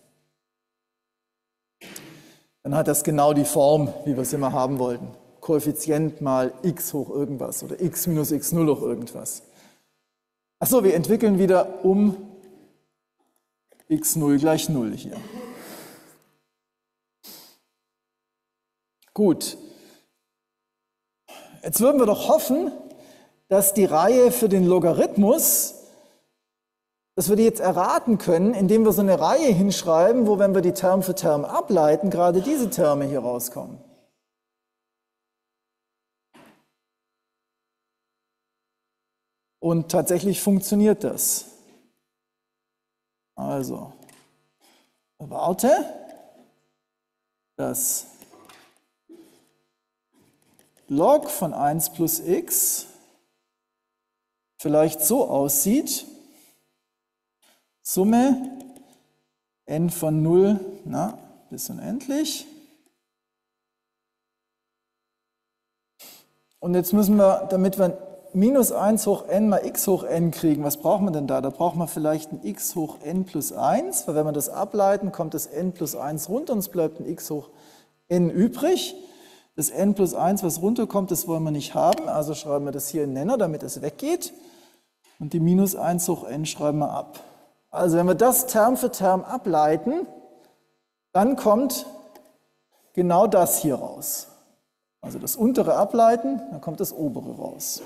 Dann hat das genau die Form, wie wir es immer haben wollten. Koeffizient mal x hoch irgendwas oder x minus x null hoch irgendwas. Achso, wir entwickeln wieder um x null gleich null hier. Gut. Jetzt würden wir doch hoffen, dass die Reihe für den Logarithmus, dass wir die jetzt erraten können, indem wir so eine Reihe hinschreiben, wo, wenn wir die Term für Term ableiten, gerade diese Terme hier rauskommen. Und tatsächlich funktioniert das. Also, erwarte, dass Log von eins plus x vielleicht so aussieht, Summe n von null na, bis unendlich. Und jetzt müssen wir, damit wir minus eins hoch n mal x hoch n kriegen, was brauchen wir denn da? Da brauchen wir vielleicht ein x hoch n plus eins, weil wenn wir das ableiten, kommt das n plus eins runter und es bleibt ein x hoch n übrig. Das n plus eins, was runterkommt, das wollen wir nicht haben, also schreiben wir das hier in Nenner, damit es weggeht. Und die minus eins hoch n schreiben wir ab. Also wenn wir das Term für Term ableiten, dann kommt genau das hier raus. Also das untere ableiten, dann kommt das obere raus.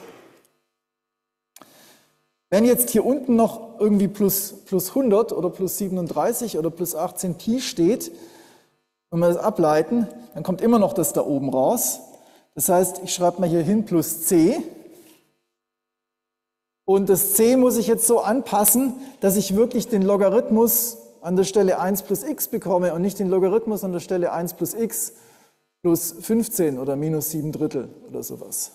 Wenn jetzt hier unten noch irgendwie plus, plus hundert oder plus siebenunddreißig oder plus achtzehn Pi steht, wenn wir das ableiten, dann kommt immer noch das da oben raus. Das heißt, ich schreibe mal hier hin plus c. Und das c muss ich jetzt so anpassen, dass ich wirklich den Logarithmus an der Stelle eins plus x bekomme und nicht den Logarithmus an der Stelle eins plus x plus fünfzehn oder minus sieben Drittel oder sowas.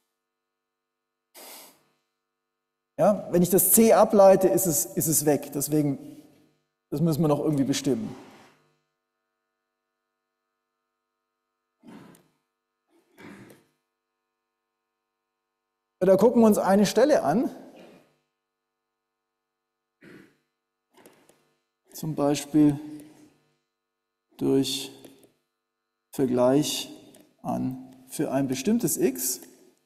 Ja, wenn ich das c ableite, ist es, ist es weg. Deswegen, das müssen wir noch irgendwie bestimmen. Da gucken wir uns eine Stelle an. Zum Beispiel durch Vergleich an für ein bestimmtes x.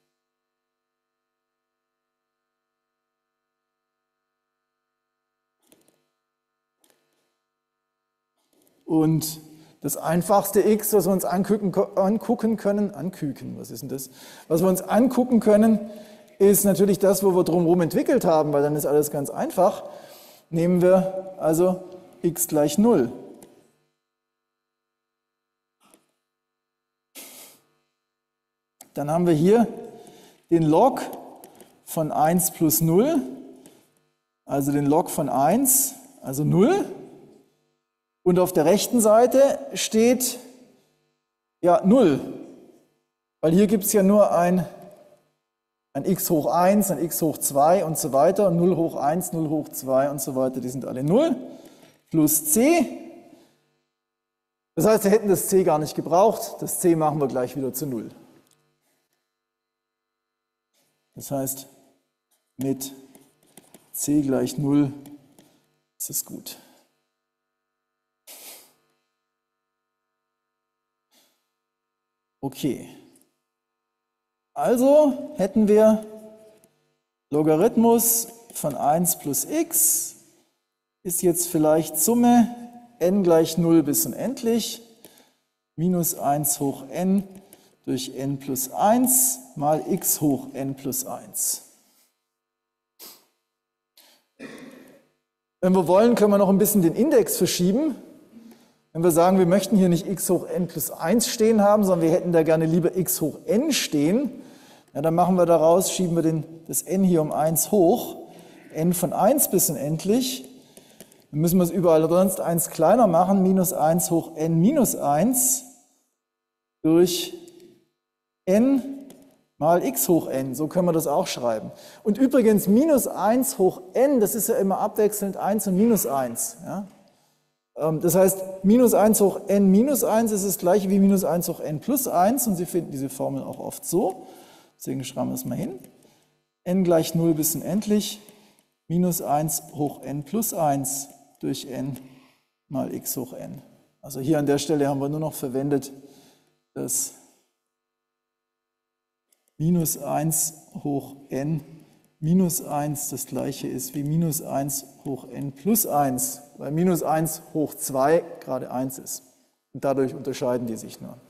Und das einfachste x, was wir uns angucken, angucken können, anküken, was ist denn das? Was wir uns angucken können, ist natürlich das, wo wir drumherum entwickelt haben, weil dann ist alles ganz einfach. Nehmen wir also x gleich null. Dann haben wir hier den Log von eins plus null, also den Log von eins, also null. Und auf der rechten Seite steht ja null, weil hier gibt es ja nur ein, ein x hoch eins, ein x hoch zwei und so weiter, null hoch eins, null hoch zwei und so weiter, die sind alle null, plus c. Das heißt, wir hätten das c gar nicht gebraucht, das c machen wir gleich wieder zu null. Das heißt, mit c gleich null ist es gut. Okay, also hätten wir Logarithmus von eins plus x ist jetzt vielleicht Summe n gleich null bis unendlich minus eins hoch n durch n plus eins mal x hoch n plus eins. Wenn wir wollen, können wir noch ein bisschen den Index verschieben. Wenn wir sagen, wir möchten hier nicht x hoch n plus eins stehen haben, sondern wir hätten da gerne lieber x hoch n stehen, ja, dann machen wir daraus, schieben wir den, das n hier um eins hoch, n von eins bis unendlich. Dann müssen wir es überall sonst eins kleiner machen, minus eins hoch n minus eins durch n mal x hoch n. So können wir das auch schreiben. Und übrigens, minus eins hoch n, das ist ja immer abwechselnd eins und minus eins. Ja? Das heißt, minus eins hoch n minus eins ist das gleiche wie minus eins hoch n plus eins und Sie finden diese Formel auch oft so. Deswegen schreiben wir es mal hin. N gleich null bis unendlich minus eins hoch n plus eins durch n mal x hoch n. Also hier an der Stelle haben wir nur noch verwendet, dass minus eins hoch n minus eins das gleiche ist wie minus eins hoch n plus eins, weil minus eins hoch zwei gerade eins ist. Und dadurch unterscheiden die sich nur.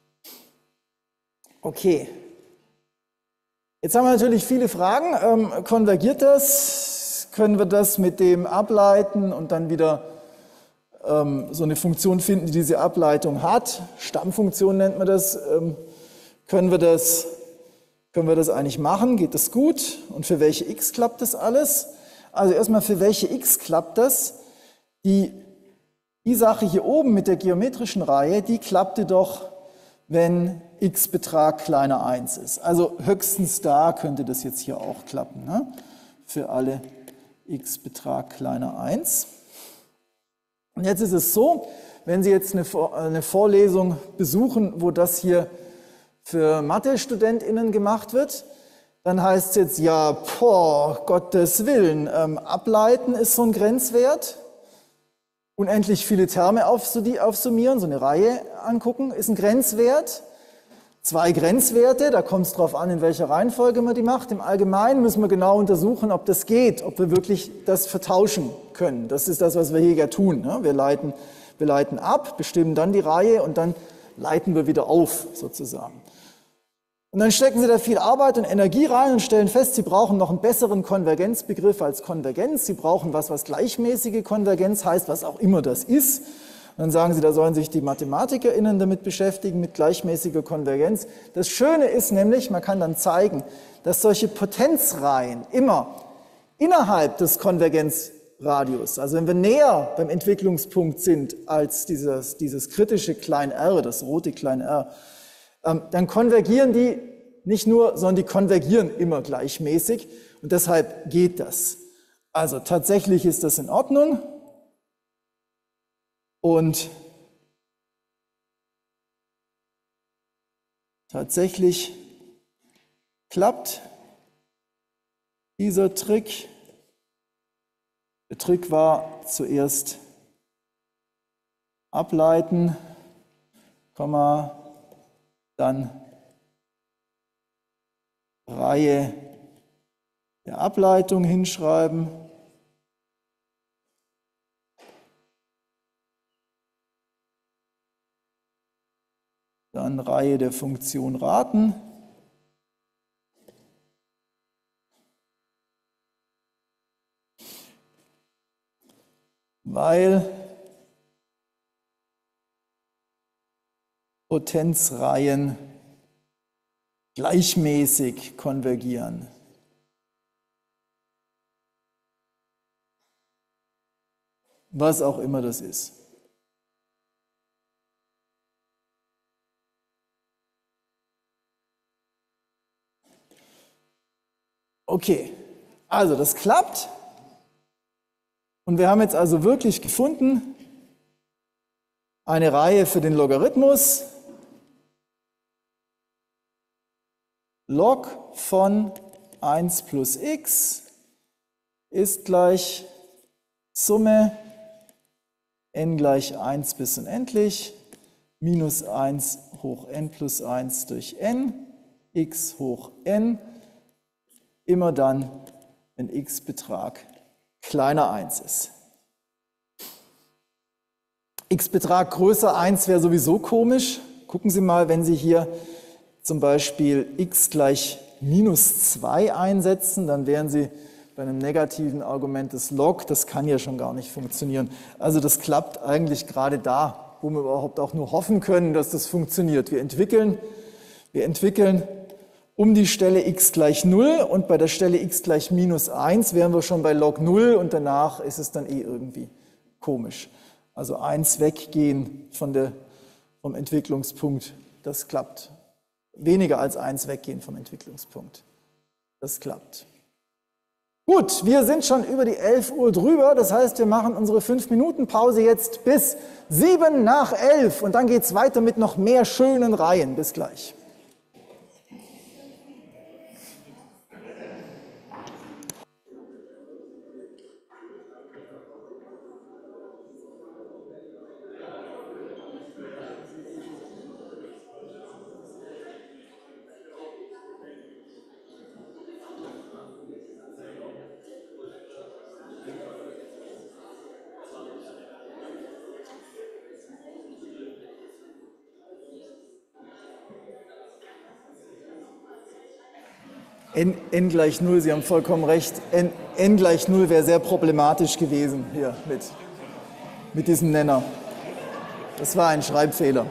Okay. Jetzt haben wir natürlich viele Fragen. Ähm, konvergiert das? Können wir das mit dem ableiten und dann wieder ähm, so eine Funktion finden, die diese Ableitung hat? Stammfunktion nennt man das. Ähm, können wir das Können wir das eigentlich machen? Geht das gut? Und für welche x klappt das alles? Also erstmal, für welche x klappt das? Die, die Sache hier oben mit der geometrischen Reihe, die klappte doch, wenn x-Betrag kleiner eins ist. Also höchstens da könnte das jetzt hier auch klappen, ne? Für alle x-Betrag kleiner eins. Und jetzt ist es so, wenn Sie jetzt eine, eine Vorlesung besuchen, wo das hier für Mathe-StudentInnen gemacht wird, dann heißt es jetzt, ja, boah, Gottes Willen, ähm, ableiten ist so ein Grenzwert, unendlich viele Terme aufsummieren, so eine Reihe angucken, ist ein Grenzwert, zwei Grenzwerte, da kommt es drauf an, in welcher Reihenfolge man die macht. Im Allgemeinen müssen wir genau untersuchen, ob das geht, ob wir wirklich das vertauschen können. Das ist das, was wir hier ja tun. Ne? Wir leiten, wir leiten ab, bestimmen dann die Reihe und dann leiten wir wieder auf, sozusagen. Und dann stecken Sie da viel Arbeit und Energie rein und stellen fest, Sie brauchen noch einen besseren Konvergenzbegriff als Konvergenz. Sie brauchen was, was gleichmäßige Konvergenz heißt, was auch immer das ist. Und dann sagen Sie, da sollen sich die MathematikerInnen damit beschäftigen, mit gleichmäßiger Konvergenz. Das Schöne ist nämlich, man kann dann zeigen, dass solche Potenzreihen immer innerhalb des Konvergenzradius, also wenn wir näher beim Entwicklungspunkt sind als dieses, dieses kritische klein r, das rote klein r, dann konvergieren die nicht nur, sondern die konvergieren immer gleichmäßig und deshalb geht das. Also tatsächlich ist das in Ordnung und tatsächlich klappt dieser Trick. Der Trick war zuerst ableiten, Komma, dann Reihe der Ableitung hinschreiben. Dann Reihe der Funktion Raten. Weil Potenzreihen gleichmäßig konvergieren. Was auch immer das ist. Okay, also das klappt. Und wir haben jetzt also wirklich gefunden, eine Reihe für den Logarithmus. Log von eins plus x ist gleich Summe n gleich eins bis unendlich minus eins hoch n plus eins durch n, x hoch n, immer dann, wenn x-Betrag kleiner eins ist. X-Betrag größer eins wäre sowieso komisch. Gucken Sie mal, wenn Sie hier zum Beispiel x gleich minus zwei einsetzen, dann wären Sie bei einem negativen Argument des Log. Das kann ja schon gar nicht funktionieren. Also das klappt eigentlich gerade da, wo wir überhaupt auch nur hoffen können, dass das funktioniert. Wir entwickeln, wir entwickeln um die Stelle x gleich null und bei der Stelle x gleich minus eins wären wir schon bei Log null und danach ist es dann eh irgendwie komisch. Also eins weggehen von der, vom Entwicklungspunkt, das klappt. Weniger als eins weggehen vom Entwicklungspunkt, das klappt. Gut, wir sind schon über die elf Uhr drüber, das heißt, wir machen unsere fünf Minuten Pause jetzt bis sieben nach elf und dann geht es weiter mit noch mehr schönen Reihen. Bis gleich. N, n gleich null, Sie haben vollkommen recht, n, n gleich null wäre sehr problematisch gewesen hier mit, mit diesem Nenner. Das war ein Schreibfehler.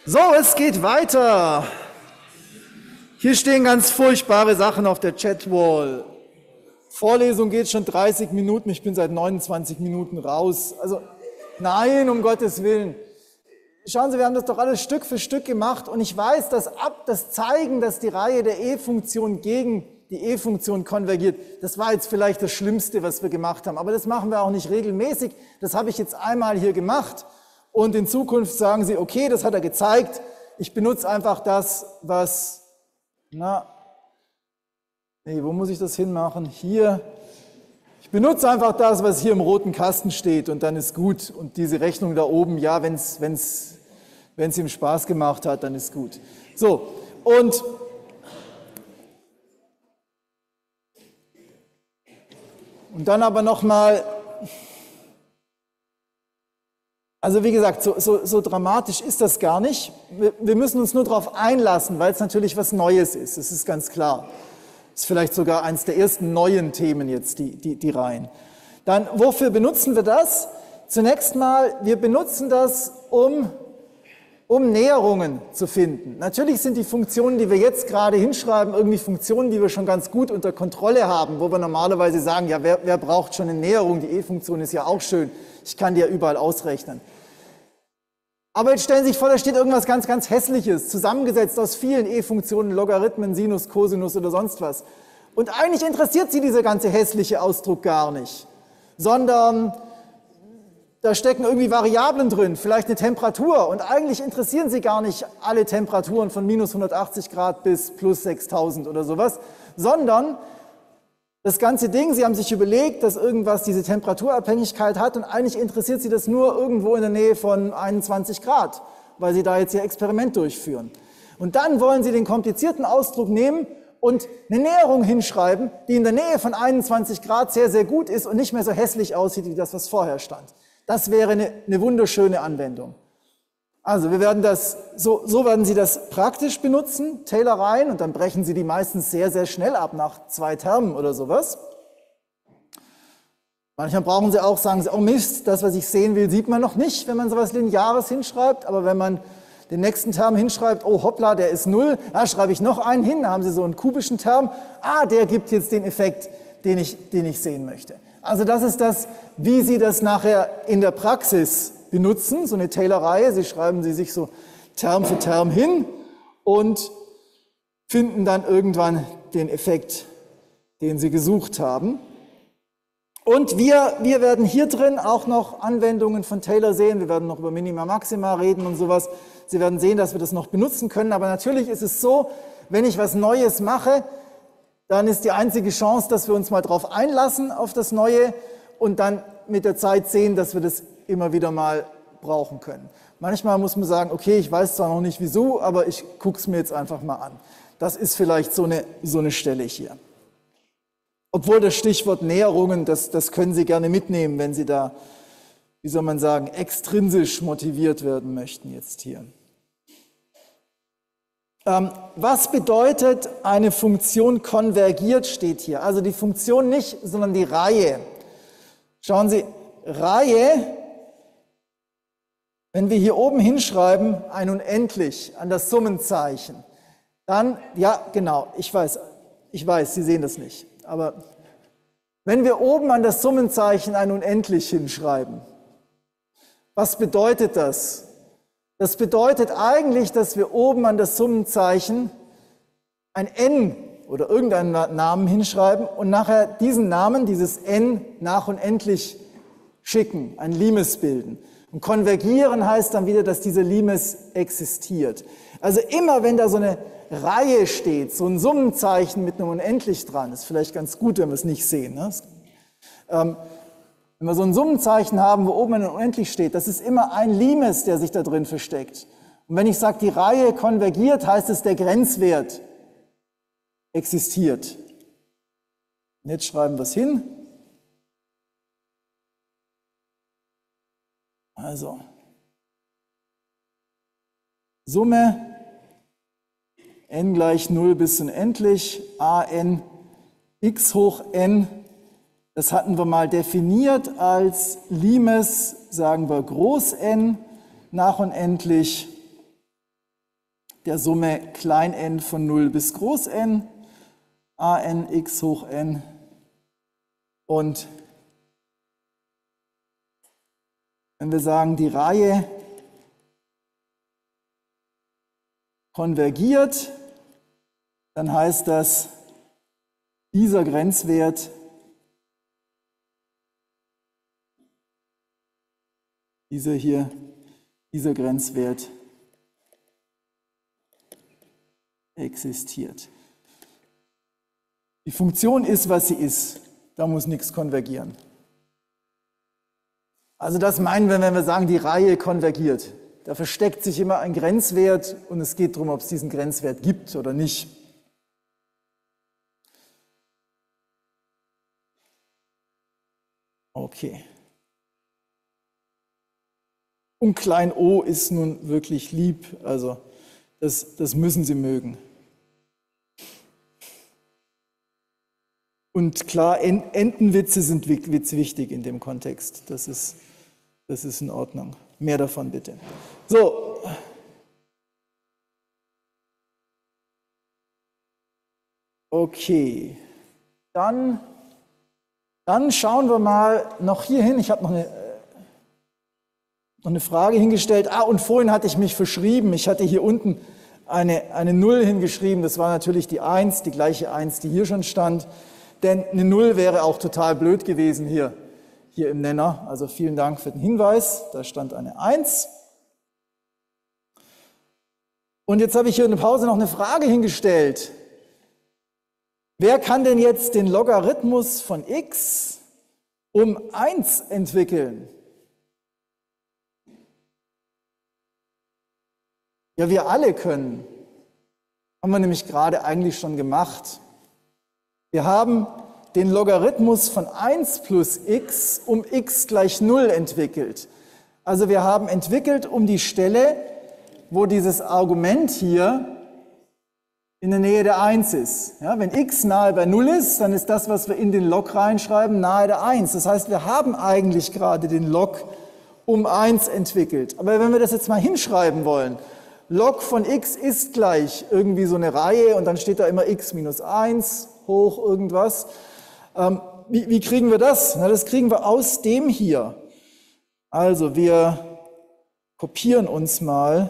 So, es geht weiter. Hier stehen ganz furchtbare Sachen auf der Chatwall. Vorlesung geht schon dreißig Minuten, ich bin seit neunundzwanzig Minuten raus. Also nein, um Gottes Willen. Schauen Sie, wir haben das doch alles Stück für Stück gemacht und ich weiß, dass ab das Zeigen, dass die Reihe der E-Funktion gegen die E-Funktion konvergiert, das war jetzt vielleicht das Schlimmste, was wir gemacht haben. Aber das machen wir auch nicht regelmäßig. Das habe ich jetzt einmal hier gemacht und in Zukunft sagen Sie, okay, das hat er gezeigt. Ich benutze einfach das, was, na, nee, wo muss ich das hinmachen? Hier. Ich benutze einfach das, was hier im roten Kasten steht und dann ist gut. Und diese Rechnung da oben, ja, wenn es wenn's, wenn's ihm Spaß gemacht hat, dann ist gut. So, und Und dann aber nochmal, also wie gesagt, so, so, so dramatisch ist das gar nicht. Wir, wir müssen uns nur darauf einlassen, weil es natürlich was Neues ist, das ist ganz klar. Das ist vielleicht sogar eines der ersten neuen Themen jetzt, die, die, die Reihen. Dann, wofür benutzen wir das? Zunächst mal, wir benutzen das, um, um Näherungen zu finden. Natürlich sind die Funktionen, die wir jetzt gerade hinschreiben, irgendwie Funktionen, die wir schon ganz gut unter Kontrolle haben, wo wir normalerweise sagen, ja, wer, wer braucht schon eine Näherung? Die E-Funktion ist ja auch schön, ich kann die ja überall ausrechnen. Aber jetzt stellen Sie sich vor, da steht irgendwas ganz, ganz Hässliches, zusammengesetzt aus vielen E-Funktionen, Logarithmen, Sinus, Cosinus oder sonst was. Und eigentlich interessiert Sie dieser ganze hässliche Ausdruck gar nicht, sondern da stecken irgendwie Variablen drin, vielleicht eine Temperatur und eigentlich interessieren Sie gar nicht alle Temperaturen von minus hundertachtzig Grad bis plus sechstausend oder sowas, sondern das ganze Ding, Sie haben sich überlegt, dass irgendwas diese Temperaturabhängigkeit hat und eigentlich interessiert Sie das nur irgendwo in der Nähe von einundzwanzig Grad, weil Sie da jetzt Ihr Experiment durchführen. Und dann wollen Sie den komplizierten Ausdruck nehmen und eine Näherung hinschreiben, die in der Nähe von einundzwanzig Grad sehr, sehr gut ist und nicht mehr so hässlich aussieht wie das, was vorher stand. Das wäre eine, eine wunderschöne Anwendung. Also wir werden das, so, so werden Sie das praktisch benutzen, Tayloreien, und dann brechen Sie die meistens sehr, sehr schnell ab, nach zwei Termen oder sowas. Manchmal brauchen Sie auch, sagen Sie, oh Mist, das, was ich sehen will, sieht man noch nicht, wenn man sowas Lineares hinschreibt, aber wenn man den nächsten Term hinschreibt, oh hoppla, der ist null, da schreibe ich noch einen hin, da haben Sie so einen kubischen Term, ah, der gibt jetzt den Effekt, den ich, den ich sehen möchte. Also das ist das, wie Sie das nachher in der Praxis benutzen, so eine Taylor-Reihe. Sie schreiben sie sich so Term für Term hin und finden dann irgendwann den Effekt, den Sie gesucht haben. Und wir, wir werden hier drin auch noch Anwendungen von Taylor sehen. Wir werden noch über Minima, Maxima reden und sowas. Sie werden sehen, dass wir das noch benutzen können. Aber natürlich ist es so, wenn ich was Neues mache, dann ist die einzige Chance, dass wir uns mal drauf einlassen, auf das Neue und dann mit der Zeit sehen, dass wir das immer wieder mal brauchen können. Manchmal muss man sagen, okay, ich weiß zwar noch nicht wieso, aber ich gucke es mir jetzt einfach mal an. Das ist vielleicht so eine, so eine Stelle hier. Obwohl das Stichwort Näherungen, das, das können Sie gerne mitnehmen, wenn Sie da, wie soll man sagen, extrinsisch motiviert werden möchten jetzt hier. Ähm, was bedeutet, eine Funktion konvergiert, steht hier. Also die Funktion nicht, sondern die Reihe. Schauen Sie, Reihe, wenn wir hier oben hinschreiben, ein Unendlich an das Summenzeichen, dann, ja genau, ich weiß, ich weiß, Sie sehen das nicht, aber wenn wir oben an das Summenzeichen ein Unendlich hinschreiben, was bedeutet das? Das bedeutet eigentlich, dass wir oben an das Summenzeichen ein n oder irgendeinen Namen hinschreiben und nachher diesen Namen, dieses n, nach unendlich schicken, ein Limes bilden. Und konvergieren heißt dann wieder, dass dieser Limes existiert. Also immer, wenn da so eine Reihe steht, so ein Summenzeichen mit einem Unendlich dran, ist vielleicht ganz gut, wenn wir es nicht sehen, ne? ähm, Wenn wir so ein Summenzeichen haben, wo oben ein Unendlich steht, das ist immer ein Limes, der sich da drin versteckt. Und wenn ich sage, die Reihe konvergiert, heißt es, der Grenzwert existiert. Und jetzt schreiben wir es hin. Also, Summe n gleich null bis unendlich, an x hoch n. Das hatten wir mal definiert als Limes, sagen wir Groß N, nach unendlich. der Summe klein n von null bis groß n, an x hoch n und wenn wir sagen, die Reihe konvergiert, dann heißt das, dieser Grenzwert dieser hier, dieser Grenzwert existiert. Die Funktion ist, was sie ist. Da muss nichts konvergieren. Also das meinen wir, wenn wir sagen, die Reihe konvergiert. Da versteckt sich immer ein Grenzwert und es geht darum, ob es diesen Grenzwert gibt oder nicht. Okay. Und klein o ist nun wirklich lieb, also das, das müssen Sie mögen. Und klar, Entenwitze sind witzig in dem Kontext, das ist, das ist in Ordnung. Mehr davon bitte. So. Okay. Dann, dann schauen wir mal noch hier hin. Ich habe noch eine, noch eine Frage hingestellt. Ah, und vorhin hatte ich mich verschrieben. Ich hatte hier unten eine, eine Null hingeschrieben. Das war natürlich die eins, die gleiche eins, die hier schon stand. Denn eine Null wäre auch total blöd gewesen hier. Hier im Nenner. Also vielen Dank für den Hinweis. Da stand eine eins. Und jetzt habe ich hier in der Pause noch eine Frage hingestellt. Wer kann denn jetzt den Logarithmus von x um eins entwickeln? Ja, wir alle können. Haben wir nämlich gerade eigentlich schon gemacht. Wir haben den Logarithmus von eins plus x um x gleich null entwickelt. Also wir haben entwickelt um die Stelle, wo dieses Argument hier in der Nähe der eins ist. Ja, wenn x nahe bei null ist, dann ist das, was wir in den Log reinschreiben, nahe der eins. Das heißt, wir haben eigentlich gerade den Log um eins entwickelt. Aber wenn wir das jetzt mal hinschreiben wollen, Log von x ist gleich irgendwie so eine Reihe und dann steht da immer x minus eins hoch irgendwas. Ähm, wie, wie kriegen wir das? Na, das kriegen wir aus dem hier. Also wir kopieren uns mal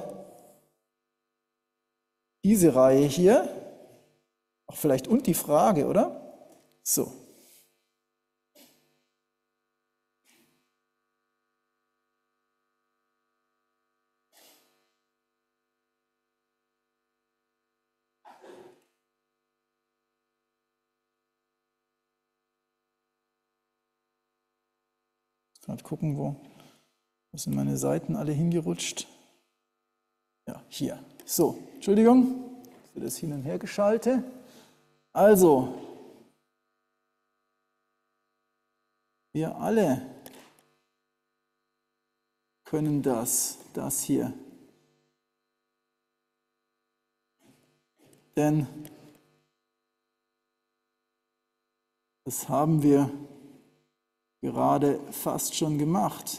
diese Reihe hier. Auch vielleicht und die Frage, oder? So. Gerade gucken, wo, wo sind meine Seiten alle hingerutscht? Ja, hier. So, Entschuldigung für das Hin- und Hergeschalte. Also, wir alle können das, das hier. Denn das haben wir gerade fast schon gemacht.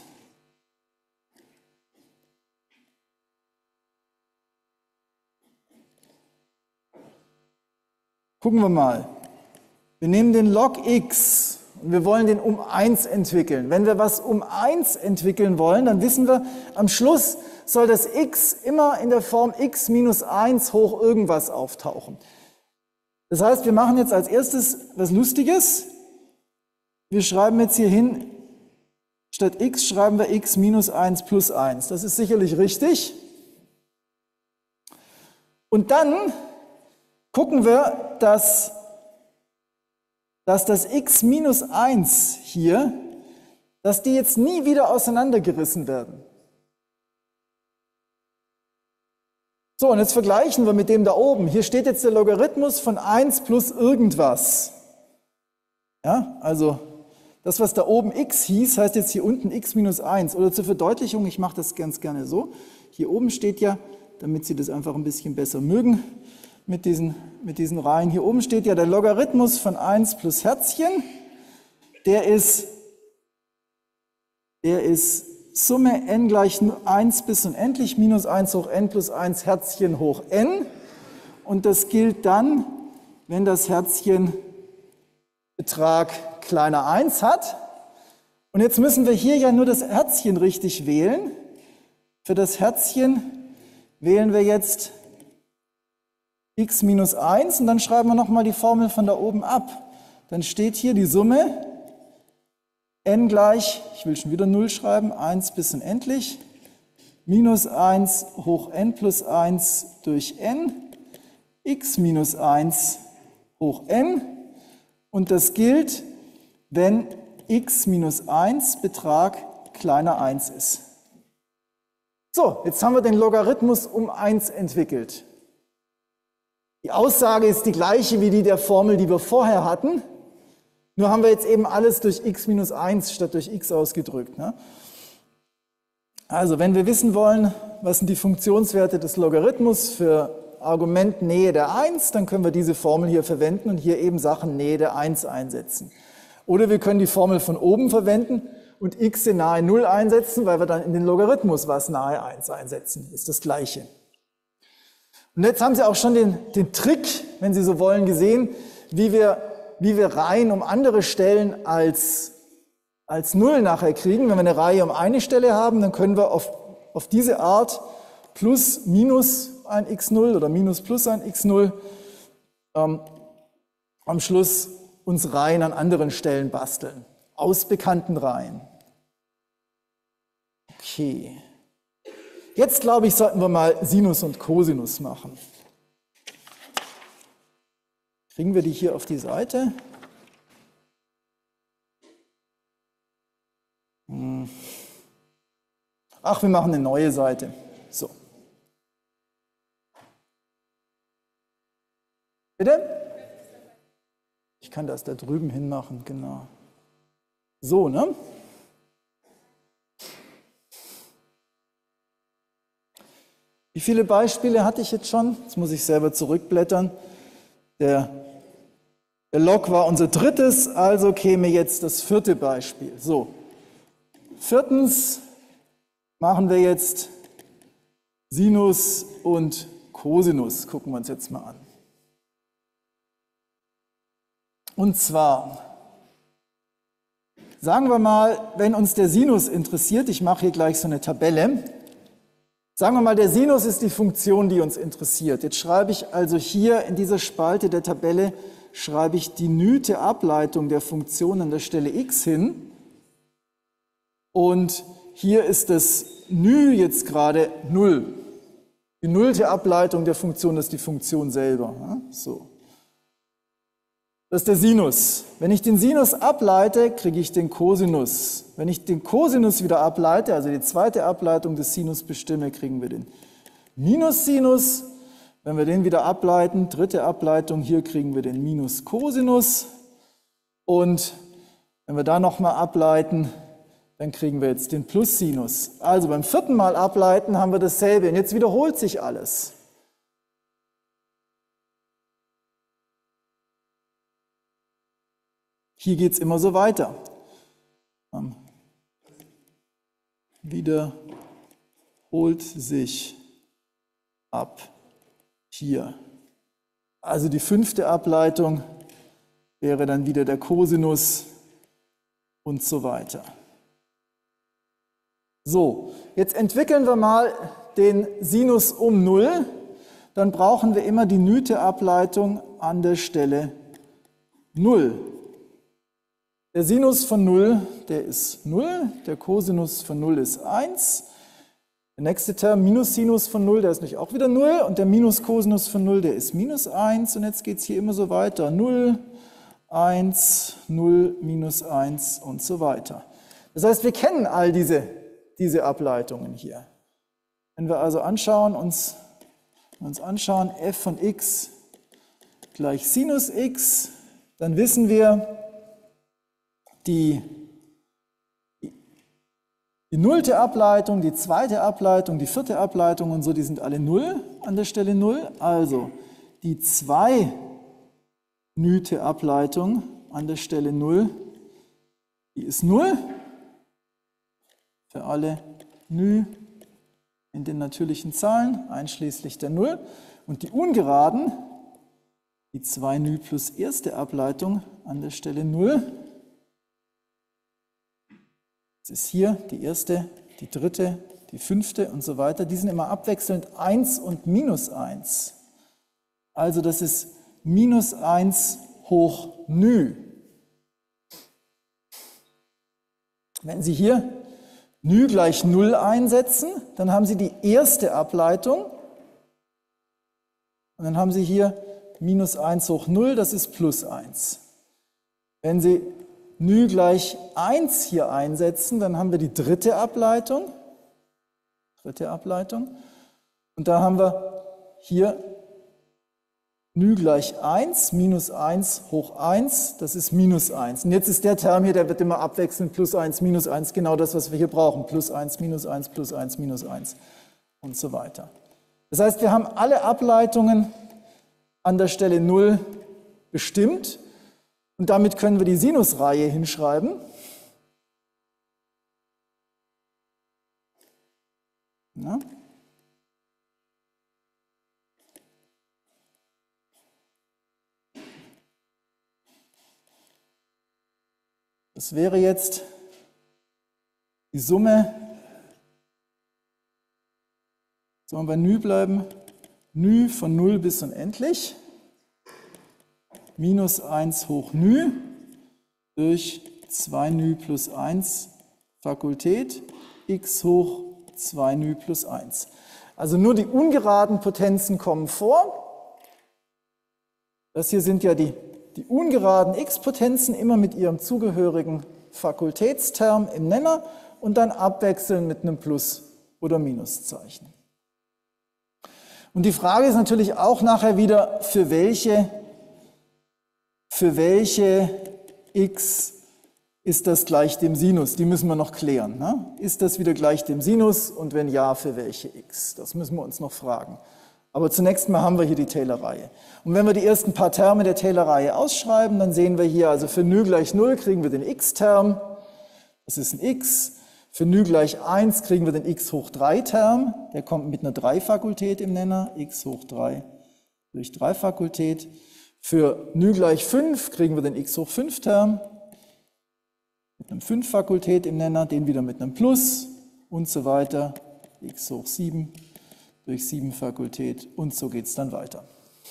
Gucken wir mal. Wir nehmen den Log x und wir wollen den um eins entwickeln. Wenn wir was um eins entwickeln wollen, dann wissen wir, am Schluss soll das x immer in der Form x minus eins hoch irgendwas auftauchen. Das heißt, wir machen jetzt als erstes was Lustiges. Wir schreiben jetzt hier hin, statt x schreiben wir x minus eins plus eins. Das ist sicherlich richtig. Und dann gucken wir, dass, dass das x minus eins hier, dass die jetzt nie wieder auseinandergerissen werden. So, und jetzt vergleichen wir mit dem da oben. Hier steht jetzt der Logarithmus von eins plus irgendwas. Ja, also das, was da oben x hieß, heißt jetzt hier unten x minus eins. Oder zur Verdeutlichung, ich mache das ganz gerne so. Hier oben steht ja, damit Sie das einfach ein bisschen besser mögen, mit diesen, mit diesen Reihen. Hier oben steht ja der Logarithmus von eins plus Herzchen. Der ist, der ist Summe n gleich eins bis unendlich, minus eins hoch n plus eins Herzchen hoch n. Und das gilt dann, wenn das Herzchen Betrag kleiner eins hat. Und jetzt müssen wir hier ja nur das Herzchen richtig wählen. Für das Herzchen wählen wir jetzt x minus eins und dann schreiben wir nochmal die Formel von da oben ab. Dann steht hier die Summe n gleich, ich will schon wieder null schreiben, eins bis unendlich, minus eins hoch n plus eins durch n, x minus eins hoch n. Und das gilt, wenn x minus eins Betrag kleiner eins ist. So, jetzt haben wir den Logarithmus um eins entwickelt. Die Aussage ist die gleiche wie die der Formel, die wir vorher hatten. Nur haben wir jetzt eben alles durch x minus eins statt durch x ausgedrückt. Ne? Also wenn wir wissen wollen, was sind die Funktionswerte des Logarithmus für Argument Nähe der eins, dann können wir diese Formel hier verwenden und hier eben Sachen Nähe der eins einsetzen. Oder wir können die Formel von oben verwenden und x in nahe null einsetzen, weil wir dann in den Logarithmus was nahe eins einsetzen. Ist das Gleiche. Und jetzt haben Sie auch schon den, den Trick, wenn Sie so wollen, gesehen, wie wir, wie wir Reihen um andere Stellen als, als null nachher kriegen. Wenn wir eine Reihe um eine Stelle haben, dann können wir auf, auf diese Art plus minus ein x null oder minus plus ein x null ähm, am Schluss uns Reihen an anderen Stellen basteln. Aus bekannten Reihen. Okay. Jetzt, glaube ich, sollten wir mal Sinus und Cosinus machen. Kriegen wir die hier auf die Seite? Hm. Ach, wir machen eine neue Seite. So. Bitte? Ich kann das da drüben hin machen, genau. So, ne? Wie viele Beispiele hatte ich jetzt schon? Jetzt muss ich selber zurückblättern. Der, der Log war unser drittes, also käme jetzt das vierte Beispiel. So, viertens machen wir jetzt Sinus und Cosinus. Gucken wir uns jetzt mal an. Und zwar, sagen wir mal, wenn uns der Sinus interessiert, ich mache hier gleich so eine Tabelle, sagen wir mal, der Sinus ist die Funktion, die uns interessiert. Jetzt schreibe ich also hier in dieser Spalte der Tabelle, schreibe ich die nüte Ableitung der Funktion an der Stelle x hin. Und hier ist das nü jetzt gerade null. Die nullte Ableitung der Funktion ist die Funktion selber. So. Das ist der Sinus. Wenn ich den Sinus ableite, kriege ich den Cosinus. Wenn ich den Cosinus wieder ableite, also die zweite Ableitung des Sinus bestimme, kriegen wir den Minussinus. Wenn wir den wieder ableiten, dritte Ableitung, hier kriegen wir den Minus-Cosinus. Und wenn wir da nochmal ableiten, dann kriegen wir jetzt den Plus-Sinus. Also beim vierten Mal ableiten haben wir dasselbe. Und jetzt wiederholt sich alles. Hier geht es immer so weiter. Ähm, wiederholt sich ab hier. Also die fünfte Ableitung wäre dann wieder der Cosinus und so weiter. So, jetzt entwickeln wir mal den Sinus um null. Dann brauchen wir immer die nüte Ableitung an der Stelle null. Der Sinus von null, der ist null, der Cosinus von null ist eins. Der nächste Term, Minussinus von null, der ist natürlich auch wieder null. Und der Minuscosinus von null, der ist minus eins. Und jetzt geht es hier immer so weiter. null, eins, null, minus eins und so weiter. Das heißt, wir kennen all diese, diese Ableitungen hier. Wenn wir also anschauen, uns, uns anschauen, f von x gleich Sinus x, dann wissen wir, Die, die nullte Ableitung, die zweite Ableitung, die vierte Ableitung und so, die sind alle null an der Stelle null. Also die zwei nüte Ableitung an der Stelle null, die ist null. für alle ν in den natürlichen Zahlen, einschließlich der Null. Und die ungeraden, die zwei ν plus erste Ableitung an der Stelle null. Das ist hier die erste, die dritte, die fünfte und so weiter. Die sind immer abwechselnd eins und minus eins. Also das ist minus eins hoch ν. Wenn Sie hier ν gleich null einsetzen, dann haben Sie die erste Ableitung. Und dann haben Sie hier minus eins hoch null, das ist plus eins. Wenn Sie ν gleich eins hier einsetzen, dann haben wir die dritte Ableitung. Dritte Ableitung. Und da haben wir hier ν gleich eins, minus eins hoch eins, das ist minus eins. Und jetzt ist der Term hier, der wird immer abwechselnd, plus eins, minus eins, genau das, was wir hier brauchen. Plus eins, minus eins, plus eins, minus eins und so weiter. Das heißt, wir haben alle Ableitungen an der Stelle null bestimmt und damit können wir die Sinusreihe hinschreiben. Ja. Das wäre jetzt die Summe, sollen wir bei ν bleiben, ν von null bis unendlich, minus eins hoch ν durch zwei ν plus eins Fakultät x hoch zwei ν plus eins. Also nur die ungeraden Potenzen kommen vor. Das hier sind ja die Die ungeraden x-Potenzen immer mit ihrem zugehörigen Fakultätsterm im Nenner und dann abwechseln mit einem Plus- oder Minuszeichen. Und die Frage ist natürlich auch nachher wieder, für welche, für welche x ist das gleich dem Sinus? Die müssen wir noch klären. Ne? Ist das wieder gleich dem Sinus und wenn ja, für welche x? Das müssen wir uns noch fragen. Aber zunächst mal haben wir hier die Taylor-Reihe. Und wenn wir die ersten paar Terme der Taylor-Reihe ausschreiben, dann sehen wir hier, also für ν gleich null kriegen wir den x-Term, das ist ein x. Für ν gleich eins kriegen wir den x hoch drei Term, der kommt mit einer drei Fakultät im Nenner, x hoch drei durch drei Fakultät. Für ν gleich fünf kriegen wir den x hoch fünf Term, mit einem fünf Fakultät im Nenner, den wieder mit einem Plus und so weiter, x hoch sieben durch sieben Fakultät und so geht es dann weiter.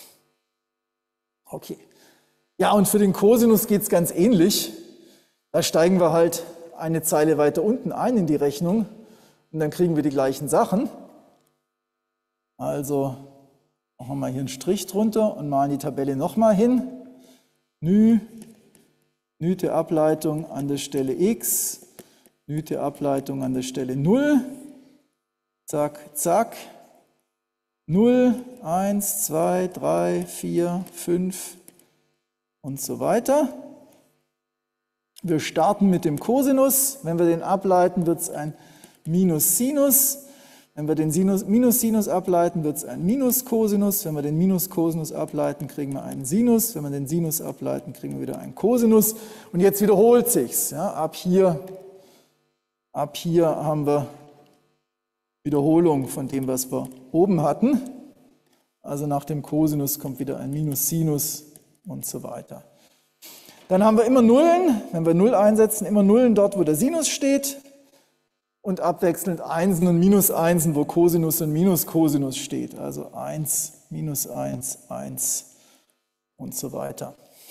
Okay. Ja, und für den Cosinus geht es ganz ähnlich. Da steigen wir halt eine Zeile weiter unten ein in die Rechnung und dann kriegen wir die gleichen Sachen. Also machen wir mal hier einen Strich drunter und malen die Tabelle nochmal hin. ν, ν der Ableitung an der Stelle x, ν der Ableitung an der Stelle null. Zack, zack. null, eins, zwei, drei, vier, fünf und so weiter. Wir starten mit dem Cosinus. Wenn wir den ableiten, wird es ein Minus-Sinus. Wenn wir den Sinus, Minus-Sinus ableiten, wird es ein Minus-Cosinus. Wenn wir den Minus-Cosinus ableiten, kriegen wir einen Sinus. Wenn wir den Sinus ableiten, kriegen wir wieder einen Cosinus. Und jetzt wiederholt sich's. Ja, ab hier, ab hier haben wir Wiederholung von dem, was wir oben hatten. Also nach dem Cosinus kommt wieder ein Minus-Sinus und so weiter. Dann haben wir immer Nullen, wenn wir null einsetzen, immer Nullen dort, wo der Sinus steht und abwechselnd Einsen und Minus-Einsen, wo Cosinus und Minus-Cosinus steht. Also eins, minus eins, eins und so weiter.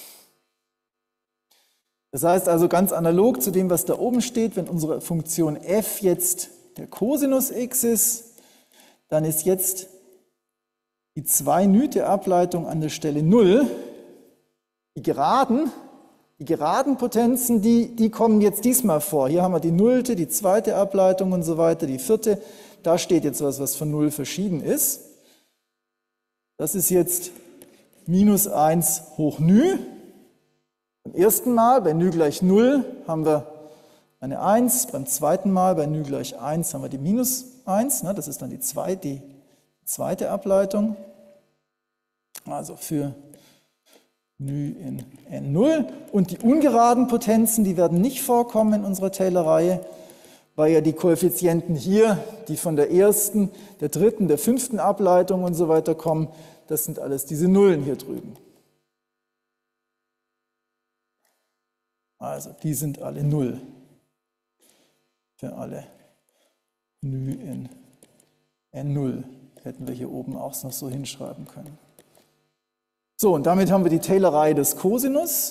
Das heißt also ganz analog zu dem, was da oben steht, wenn unsere Funktion f jetzt der Cosinus x ist, dann ist jetzt die zwei νt der Ableitung an der Stelle null. Die geraden, die geraden Potenzen, die, die kommen jetzt diesmal vor. Hier haben wir die nullte, die zweite Ableitung und so weiter, die vierte. Da steht jetzt was, was von null verschieden ist. Das ist jetzt minus eins hoch ν. Beim ersten Mal, bei ν gleich null, haben wir eine eins, beim zweiten Mal bei ν gleich eins haben wir die minus eins, ne, das ist dann die, zwei, die zweite Ableitung, also für ν in n null. Und die ungeraden Potenzen, die werden nicht vorkommen in unserer Taylor-Reihe. weil ja die Koeffizienten hier, die von der ersten, der dritten, der fünften Ableitung und so weiter kommen, das sind alles diese Nullen hier drüben. Also die sind alle Null für alle Nü in N null. Hätten wir hier oben auch noch so hinschreiben können. So, und damit haben wir die Taylor-Reihe des Cosinus.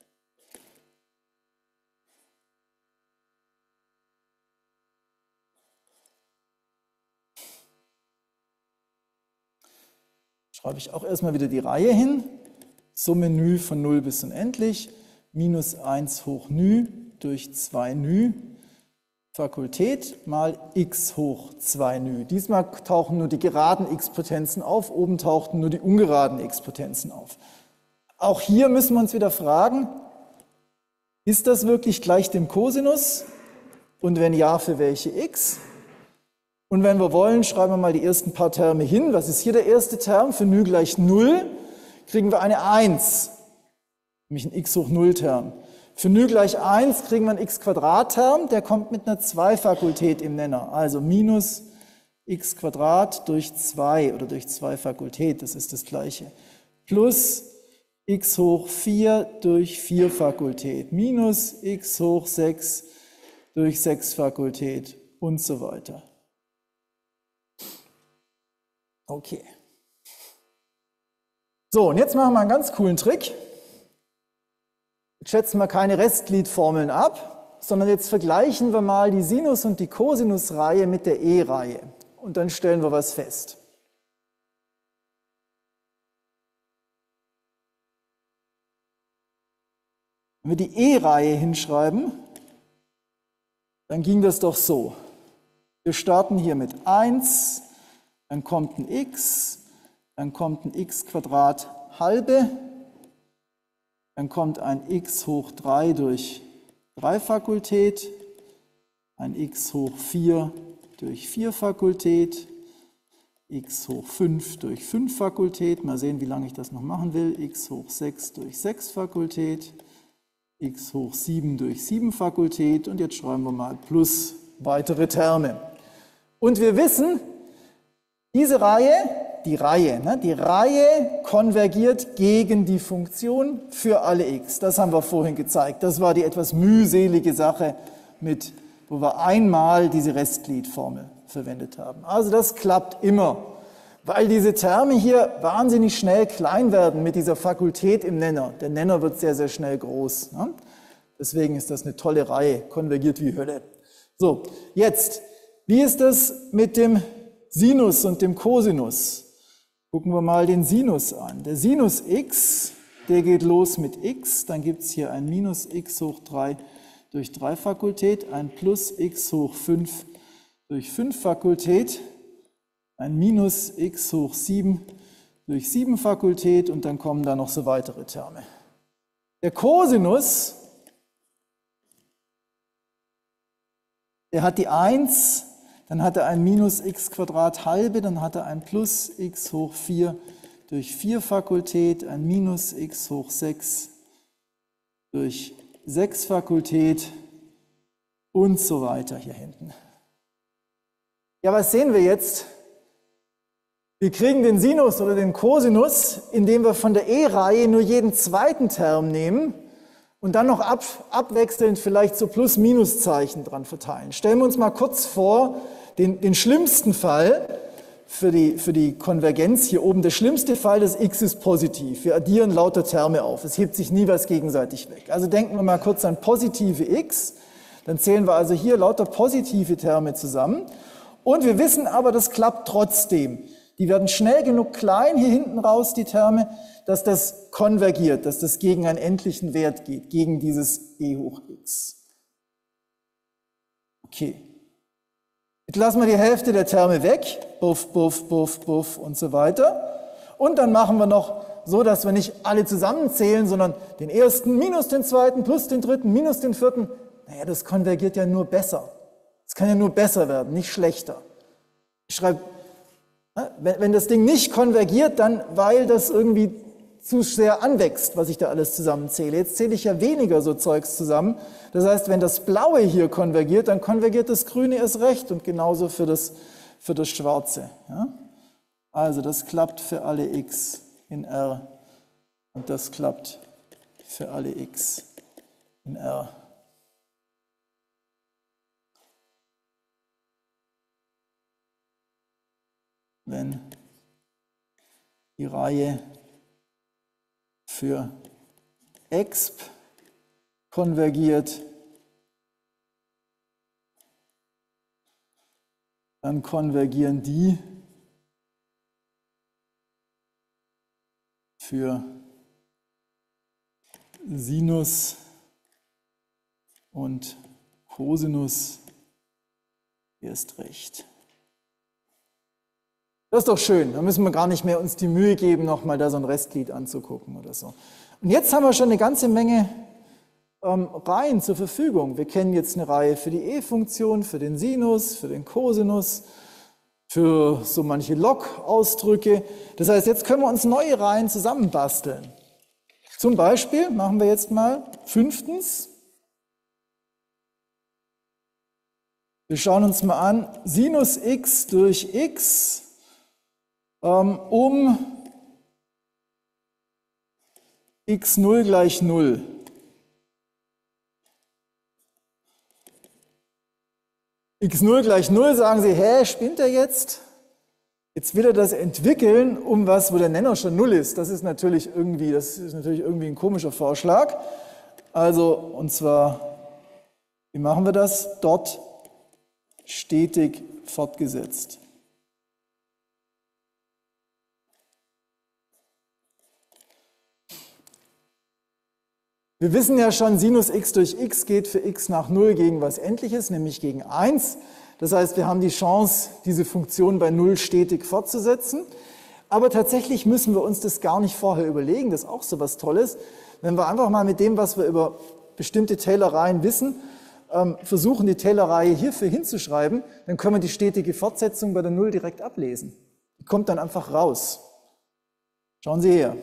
Schreibe ich auch erstmal wieder die Reihe hin. Summe Nü von null bis unendlich, minus eins hoch Nü durch zwei Nü, Fakultät mal x hoch zwei Nü. Diesmal tauchen nur die geraden x-Potenzen auf, oben tauchten nur die ungeraden x-Potenzen auf. Auch hier müssen wir uns wieder fragen, ist das wirklich gleich dem Cosinus? Und wenn ja, für welche x? Und wenn wir wollen, schreiben wir mal die ersten paar Terme hin. Was ist hier der erste Term? Für Nü gleich null kriegen wir eine eins, nämlich ein x hoch null Term. Für Nü gleich eins kriegen wir einen x-Quadrat-Term, der kommt mit einer zwei Fakultät im Nenner. Also minus x Quadrat durch zwei oder durch zwei Fakultät, das ist das Gleiche. Plus x hoch vier durch vier Fakultät, minus x hoch sechs durch sechs Fakultät und so weiter. Okay. So, und jetzt machen wir einen ganz coolen Trick. Jetzt schätzen wir keine Restgliedformeln ab, sondern jetzt vergleichen wir mal die Sinus- und die Cosinusreihe mit der E-Reihe. Und dann stellen wir was fest. Wenn wir die E-Reihe hinschreiben, dann ging das doch so. Wir starten hier mit eins, dann kommt ein x, dann kommt ein x Quadrat halbe, dann kommt ein x hoch drei durch drei Fakultät, ein x hoch vier durch vier Fakultät, x hoch fünf durch fünf Fakultät, mal sehen, wie lange ich das noch machen will, x hoch sechs durch sechs Fakultät, x hoch sieben durch sieben Fakultät und jetzt schreiben wir mal plus weitere Terme. Und wir wissen, diese Reihe, die Reihe, ne, die Reihe konvergiert gegen die Funktion für alle x. Das haben wir vorhin gezeigt. Das war die etwas mühselige Sache, mit, wo wir einmal diese Restgliedformel verwendet haben. Also das klappt immer, weil diese Terme hier wahnsinnig schnell klein werden mit dieser Fakultät im Nenner. Der Nenner wird sehr, sehr schnell groß. Ne? Deswegen ist das eine tolle Reihe, konvergiert wie Hölle. So, jetzt, wie ist das mit dem Sinus und dem Cosinus? Gucken wir mal den Sinus an. Der Sinus x, der geht los mit x, dann gibt es hier ein minus x hoch drei durch drei Fakultät, ein plus x hoch fünf durch fünf Fakultät, ein minus x hoch sieben durch sieben Fakultät und dann kommen da noch so weitere Terme. Der Cosinus, der hat die eins, dann hat er ein minus x Quadrat halbe, dann hat er ein plus x hoch vier durch vier Fakultät, ein minus x hoch sechs durch sechs Fakultät und so weiter hier hinten. Ja, was sehen wir jetzt? Wir kriegen den Sinus oder den Cosinus, indem wir von der E-Reihe nur jeden zweiten Term nehmen und dann noch ab, abwechselnd vielleicht so Plus-Minus-Zeichen dran verteilen. Stellen wir uns mal kurz vor, den, den schlimmsten Fall für die, für die Konvergenz hier oben. Der schlimmste Fall, das x ist positiv. Wir addieren lauter Terme auf. Es hebt sich nie was gegenseitig weg. Also denken wir mal kurz an positive x. Dann zählen wir also hier lauter positive Terme zusammen. Und wir wissen aber, das klappt trotzdem. Die werden schnell genug klein, hier hinten raus, die Terme, dass das konvergiert, dass das gegen einen endlichen Wert geht, gegen dieses e hoch x. Okay. Jetzt lassen wir die Hälfte der Terme weg, buff, buff, buff, buff und so weiter. Und dann machen wir noch so, dass wir nicht alle zusammenzählen, sondern den ersten minus den zweiten plus den dritten minus den vierten. Naja, das konvergiert ja nur besser. Es kann ja nur besser werden, nicht schlechter. Ich schreibe, wenn das Ding nicht konvergiert, dann weil das irgendwie zu sehr anwächst, was ich da alles zusammenzähle. Jetzt zähle ich ja weniger so Zeugs zusammen. Das heißt, wenn das Blaue hier konvergiert, dann konvergiert das Grüne erst recht und genauso für das, für das Schwarze. Ja? Also das klappt für alle x in R und das klappt für alle x in R. Wenn die Reihe für exp konvergiert, dann konvergieren die für Sinus und Cosinus erst recht. Das ist doch schön, da müssen wir gar nicht mehr uns die Mühe geben, nochmal da so ein Restglied anzugucken oder so. Und jetzt haben wir schon eine ganze Menge ähm, Reihen zur Verfügung. Wir kennen jetzt eine Reihe für die e-Funktion, für den Sinus, für den Cosinus, für so manche Log-Ausdrücke. Das heißt, jetzt können wir uns neue Reihen zusammenbasteln. Zum Beispiel machen wir jetzt mal fünftens. Wir schauen uns mal an, Sinus x durch x um x null gleich null. x null gleich null, sagen Sie, hä, spinnt er jetzt? Jetzt will er das entwickeln, um was, wo der Nenner schon null ist. Das ist natürlich irgendwie, das ist natürlich irgendwie ein komischer Vorschlag. Also, und zwar, wie machen wir das? Dort stetig fortgesetzt. Wir wissen ja schon, Sinus x durch x geht für x nach null gegen was Endliches, nämlich gegen eins. Das heißt, wir haben die Chance, diese Funktion bei null stetig fortzusetzen. Aber tatsächlich müssen wir uns das gar nicht vorher überlegen. Das ist auch so was Tolles. Wenn wir einfach mal mit dem, was wir über bestimmte Taylor-Reihen wissen, versuchen, die Taylor-Reihe hierfür hinzuschreiben, dann können wir die stetige Fortsetzung bei der null direkt ablesen. Die kommt dann einfach raus. Schauen Sie her.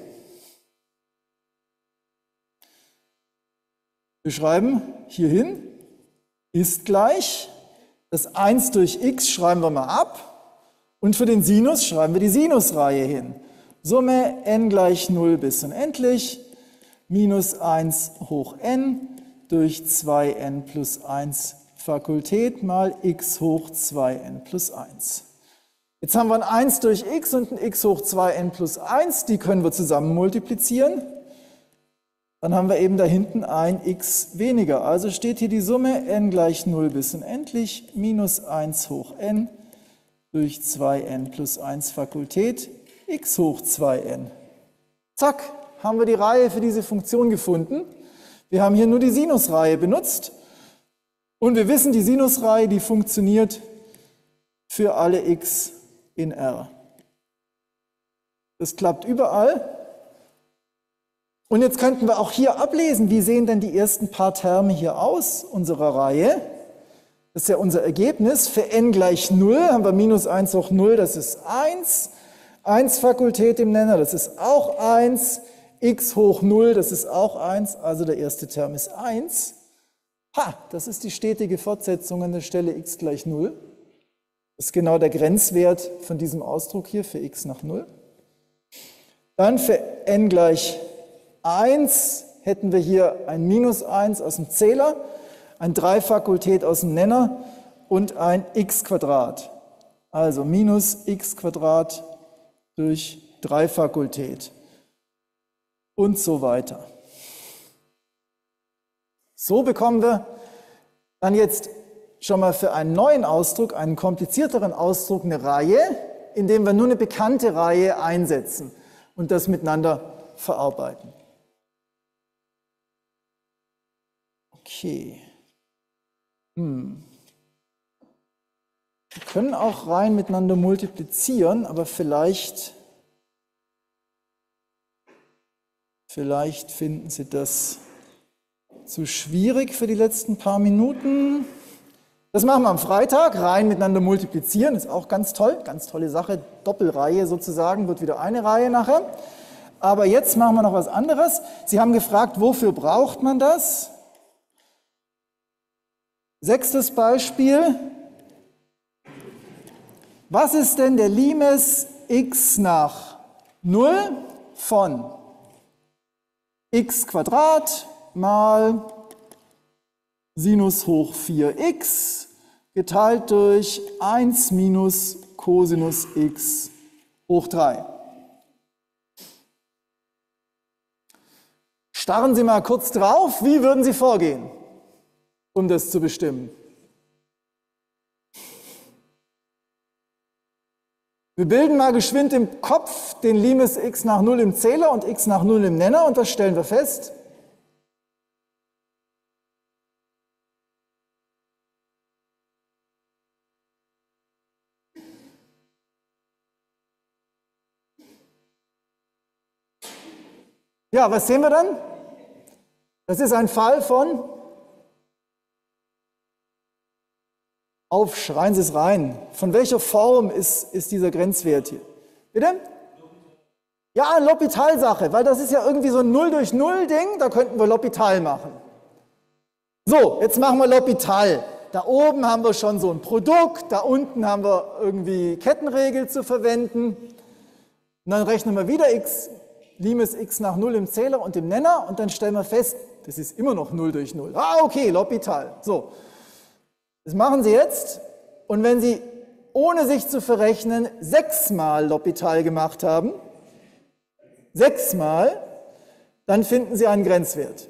Wir schreiben hier hin, ist gleich, das eins durch x schreiben wir mal ab und für den Sinus schreiben wir die Sinusreihe hin. Summe n gleich null bis unendlich, minus eins hoch n durch zwei n plus eins Fakultät mal x hoch zwei n plus eins. Jetzt haben wir ein eins durch x und ein x hoch zwei n plus eins, die können wir zusammen multiplizieren. Dann haben wir eben da hinten ein x weniger. Also steht hier die Summe n gleich null bis unendlich minus eins hoch n durch zwei n plus eins Fakultät x hoch zwei n. Zack, haben wir die Reihe für diese Funktion gefunden. Wir haben hier nur die Sinusreihe benutzt und wir wissen, die Sinusreihe, die funktioniert für alle x in R. Das klappt überall. Und jetzt könnten wir auch hier ablesen, wie sehen denn die ersten paar Terme hier aus unserer Reihe. Das ist ja unser Ergebnis. Für n gleich null haben wir minus eins hoch null, das ist eins. eins Fakultät im Nenner, das ist auch eins. X hoch null, das ist auch eins, also der erste Term ist eins. Ha, das ist die stetige Fortsetzung an der Stelle x gleich null. Das ist genau der Grenzwert von diesem Ausdruck hier für x nach null. Dann für n gleich eins hätten wir hier ein Minus eins aus dem Zähler, ein drei Fakultät aus dem Nenner und ein x Quadrat. Also minus x Quadrat durch drei Fakultät. Und so weiter. So bekommen wir dann jetzt schon mal für einen neuen Ausdruck, einen komplizierteren Ausdruck, eine Reihe, in dem wir nur eine bekannte Reihe einsetzen und das miteinander verarbeiten. Okay. Hm. Wir können auch Reihen miteinander multiplizieren, aber vielleicht, vielleicht finden Sie das zu schwierig für die letzten paar Minuten. Das machen wir am Freitag, Reihen miteinander multiplizieren, ist auch ganz toll, ganz tolle Sache. Doppelreihe sozusagen, wird wieder eine Reihe nachher. Aber jetzt machen wir noch was anderes. Sie haben gefragt, wofür braucht man das? Sechstes Beispiel. Was ist denn der Limes x nach null von x Quadrat mal Sinus hoch vier x geteilt durch eins minus Cosinus x hoch drei? Starren Sie mal kurz drauf, wie würden Sie vorgehen, um das zu bestimmen? Wir bilden mal geschwind im Kopf den Limes x nach null im Zähler und x nach null im Nenner und das stellen wir fest. Ja, was sehen wir dann? Das ist ein Fall von, aufschreien Sie es rein, von welcher Form ist, ist dieser Grenzwert hier? Bitte? Ja, eine L'Hopital-Sache, weil das ist ja irgendwie so ein null durch null Ding, da könnten wir L'Hopital machen. So, jetzt machen wir L'Hopital. Da oben haben wir schon so ein Produkt, da unten haben wir irgendwie Kettenregel zu verwenden. Und dann rechnen wir wieder x, Limes x nach null im Zähler und im Nenner und dann stellen wir fest, das ist immer noch null durch null. Ah, okay, L'Hopital. So, das machen Sie jetzt. Und wenn Sie, ohne sich zu verrechnen, sechsmal L'Hopital gemacht haben, sechsmal, dann finden Sie einen Grenzwert.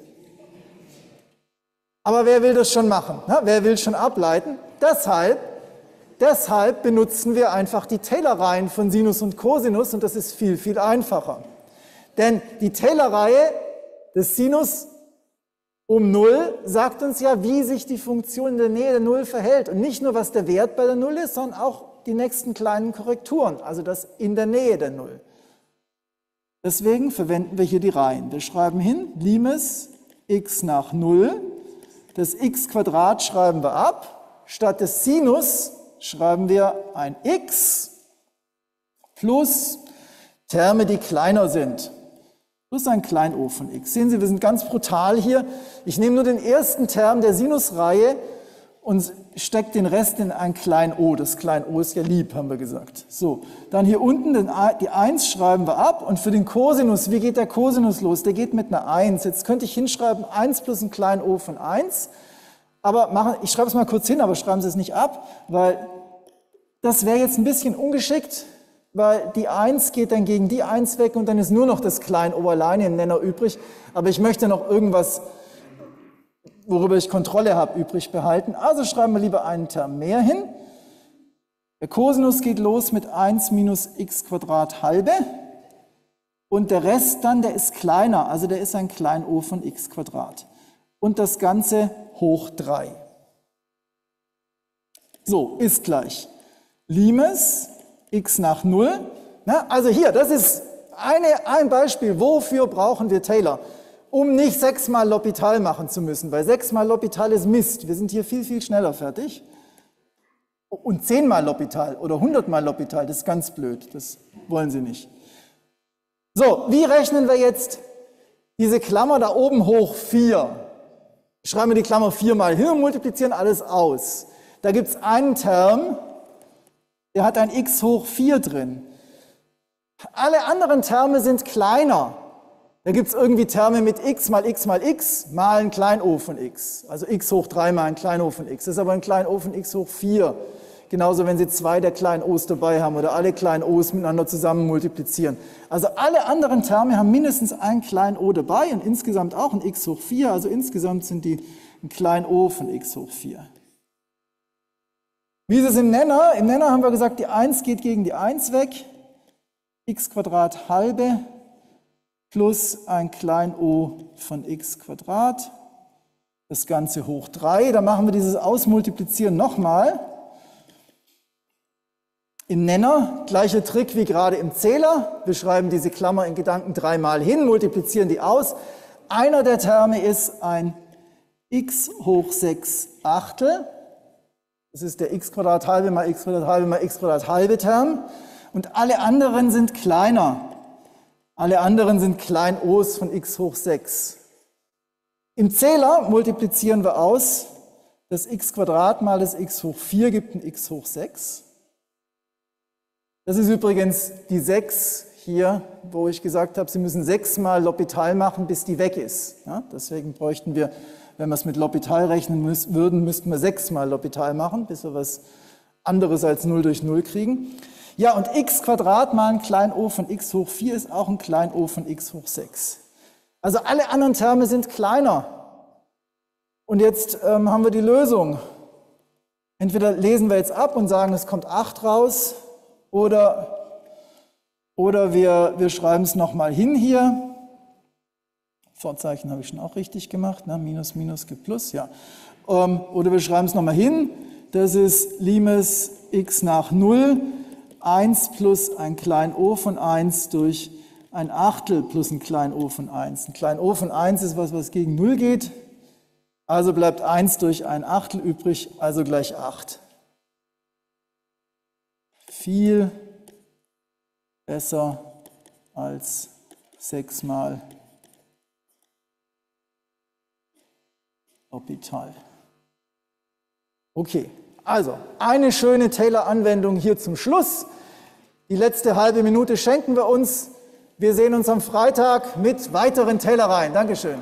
Aber wer will das schon machen? Na, wer will schon ableiten? Deshalb, deshalb benutzen wir einfach die Taylor-Reihen von Sinus und Cosinus und das ist viel, viel einfacher. Denn die Taylor-Reihe des Sinus um null sagt uns ja, wie sich die Funktion in der Nähe der Null verhält. Und nicht nur, was der Wert bei der Null ist, sondern auch die nächsten kleinen Korrekturen, also das in der Nähe der Null. Deswegen verwenden wir hier die Reihen. Wir schreiben hin, Limes x nach null. Das x Quadrat schreiben wir ab. Statt des Sinus schreiben wir ein x plus Terme, die kleiner sind. Plus ein klein O von x. Sehen Sie, wir sind ganz brutal hier. Ich nehme nur den ersten Term der Sinusreihe und stecke den Rest in ein klein O. Das klein O ist ja lieb, haben wir gesagt. So, dann hier unten den, die eins schreiben wir ab. Und für den Cosinus, wie geht der Cosinus los? Der geht mit einer eins. Jetzt könnte ich hinschreiben eins plus ein klein O von eins. Aber machen, ich schreibe es mal kurz hin, aber schreiben Sie es nicht ab, weil das wäre jetzt ein bisschen ungeschickt. Weil die eins geht dann gegen die eins weg und dann ist nur noch das klein O alleine im Nenner übrig. Aber ich möchte noch irgendwas, worüber ich Kontrolle habe, übrig behalten. Also schreiben wir lieber einen Term mehr hin. Der Cosinus geht los mit eins minus x Quadrat halbe. Und der Rest dann, der ist kleiner, also der ist ein klein O von x Quadrat. Und das Ganze hoch drei. So, ist gleich Limes x nach null. Na, also hier, das ist eine, ein Beispiel, wofür brauchen wir Taylor? Um nicht sechsmal L'Hopital machen zu müssen, weil sechsmal L'Hopital ist Mist. Wir sind hier viel, viel schneller fertig. Und zehnmal L'Hopital oder hundertmal L'Hopital, das ist ganz blöd, das wollen Sie nicht. So, wie rechnen wir jetzt diese Klammer da oben hoch vier? Schreiben wir die Klammer vier mal hin und multiplizieren alles aus. Da gibt es einen Term, der hat ein x hoch vier drin. Alle anderen Terme sind kleiner. Da gibt es irgendwie Terme mit x mal x mal x mal ein klein O von x. Also x hoch drei mal ein klein O von x. Das ist aber ein klein O von x hoch vier. Genauso, wenn Sie zwei der kleinen O's dabei haben oder alle kleinen O's miteinander zusammen multiplizieren. Also alle anderen Terme haben mindestens ein klein O dabei und insgesamt auch ein x hoch vier. Also insgesamt sind die ein klein O von x hoch vier. Wie ist es im Nenner? Im Nenner haben wir gesagt, die eins geht gegen die eins weg. X Quadrat halbe plus ein klein O von x Quadrat. Das Ganze hoch drei. Da machen wir dieses Ausmultiplizieren nochmal. Im Nenner, gleicher Trick wie gerade im Zähler. Wir schreiben diese Klammer in Gedanken dreimal hin, multiplizieren die aus. Einer der Terme ist ein x hoch sechs Achtel. Das ist der x Quadrat halbe mal x Quadrat halbe mal x Quadrat halbe Term. Und alle anderen sind kleiner. Alle anderen sind Klein-o's von x hoch sechs. Im Zähler multiplizieren wir aus, das x mal das x hoch vier gibt ein x hoch sechs. Das ist übrigens die sechs hier, wo ich gesagt habe, Sie müssen sechsmal L'Hopital machen, bis die weg ist. Ja, deswegen bräuchten wir, wenn wir es mit L'Hopital rechnen müssen, würden, müssten wir sechsmal L'Hopital machen, bis wir was anderes als null durch null kriegen. Ja, und x mal ein klein o von x hoch vier ist auch ein klein o von x hoch sechs. Also alle anderen Terme sind kleiner. Und jetzt ähm, haben wir die Lösung. Entweder lesen wir jetzt ab und sagen, es kommt acht raus, oder, oder wir, wir schreiben es nochmal hin hier. Vorzeichen habe ich schon auch richtig gemacht, ne? Minus, Minus gibt Plus, ja. Ähm, oder wir schreiben es nochmal hin. Das ist Limes x nach null, eins plus ein klein o von eins durch ein Achtel plus ein klein o von eins. Ein klein o von eins ist was, was gegen null geht. Also bleibt eins durch ein Achtel übrig, also gleich acht. Viel besser als sechsmal L'Hopital. Okay, also eine schöne Taylor-Anwendung hier zum Schluss. Die letzte halbe Minute schenken wir uns. Wir sehen uns am Freitag mit weiteren Taylor-Reihen. Dankeschön.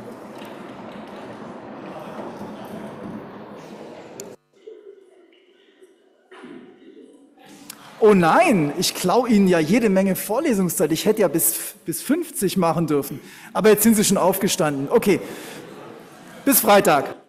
Oh nein, ich klaue Ihnen ja jede Menge Vorlesungszeit. Ich hätte ja bis, bis fünfzig machen dürfen. Aber jetzt sind Sie schon aufgestanden. Okay, bis Freitag.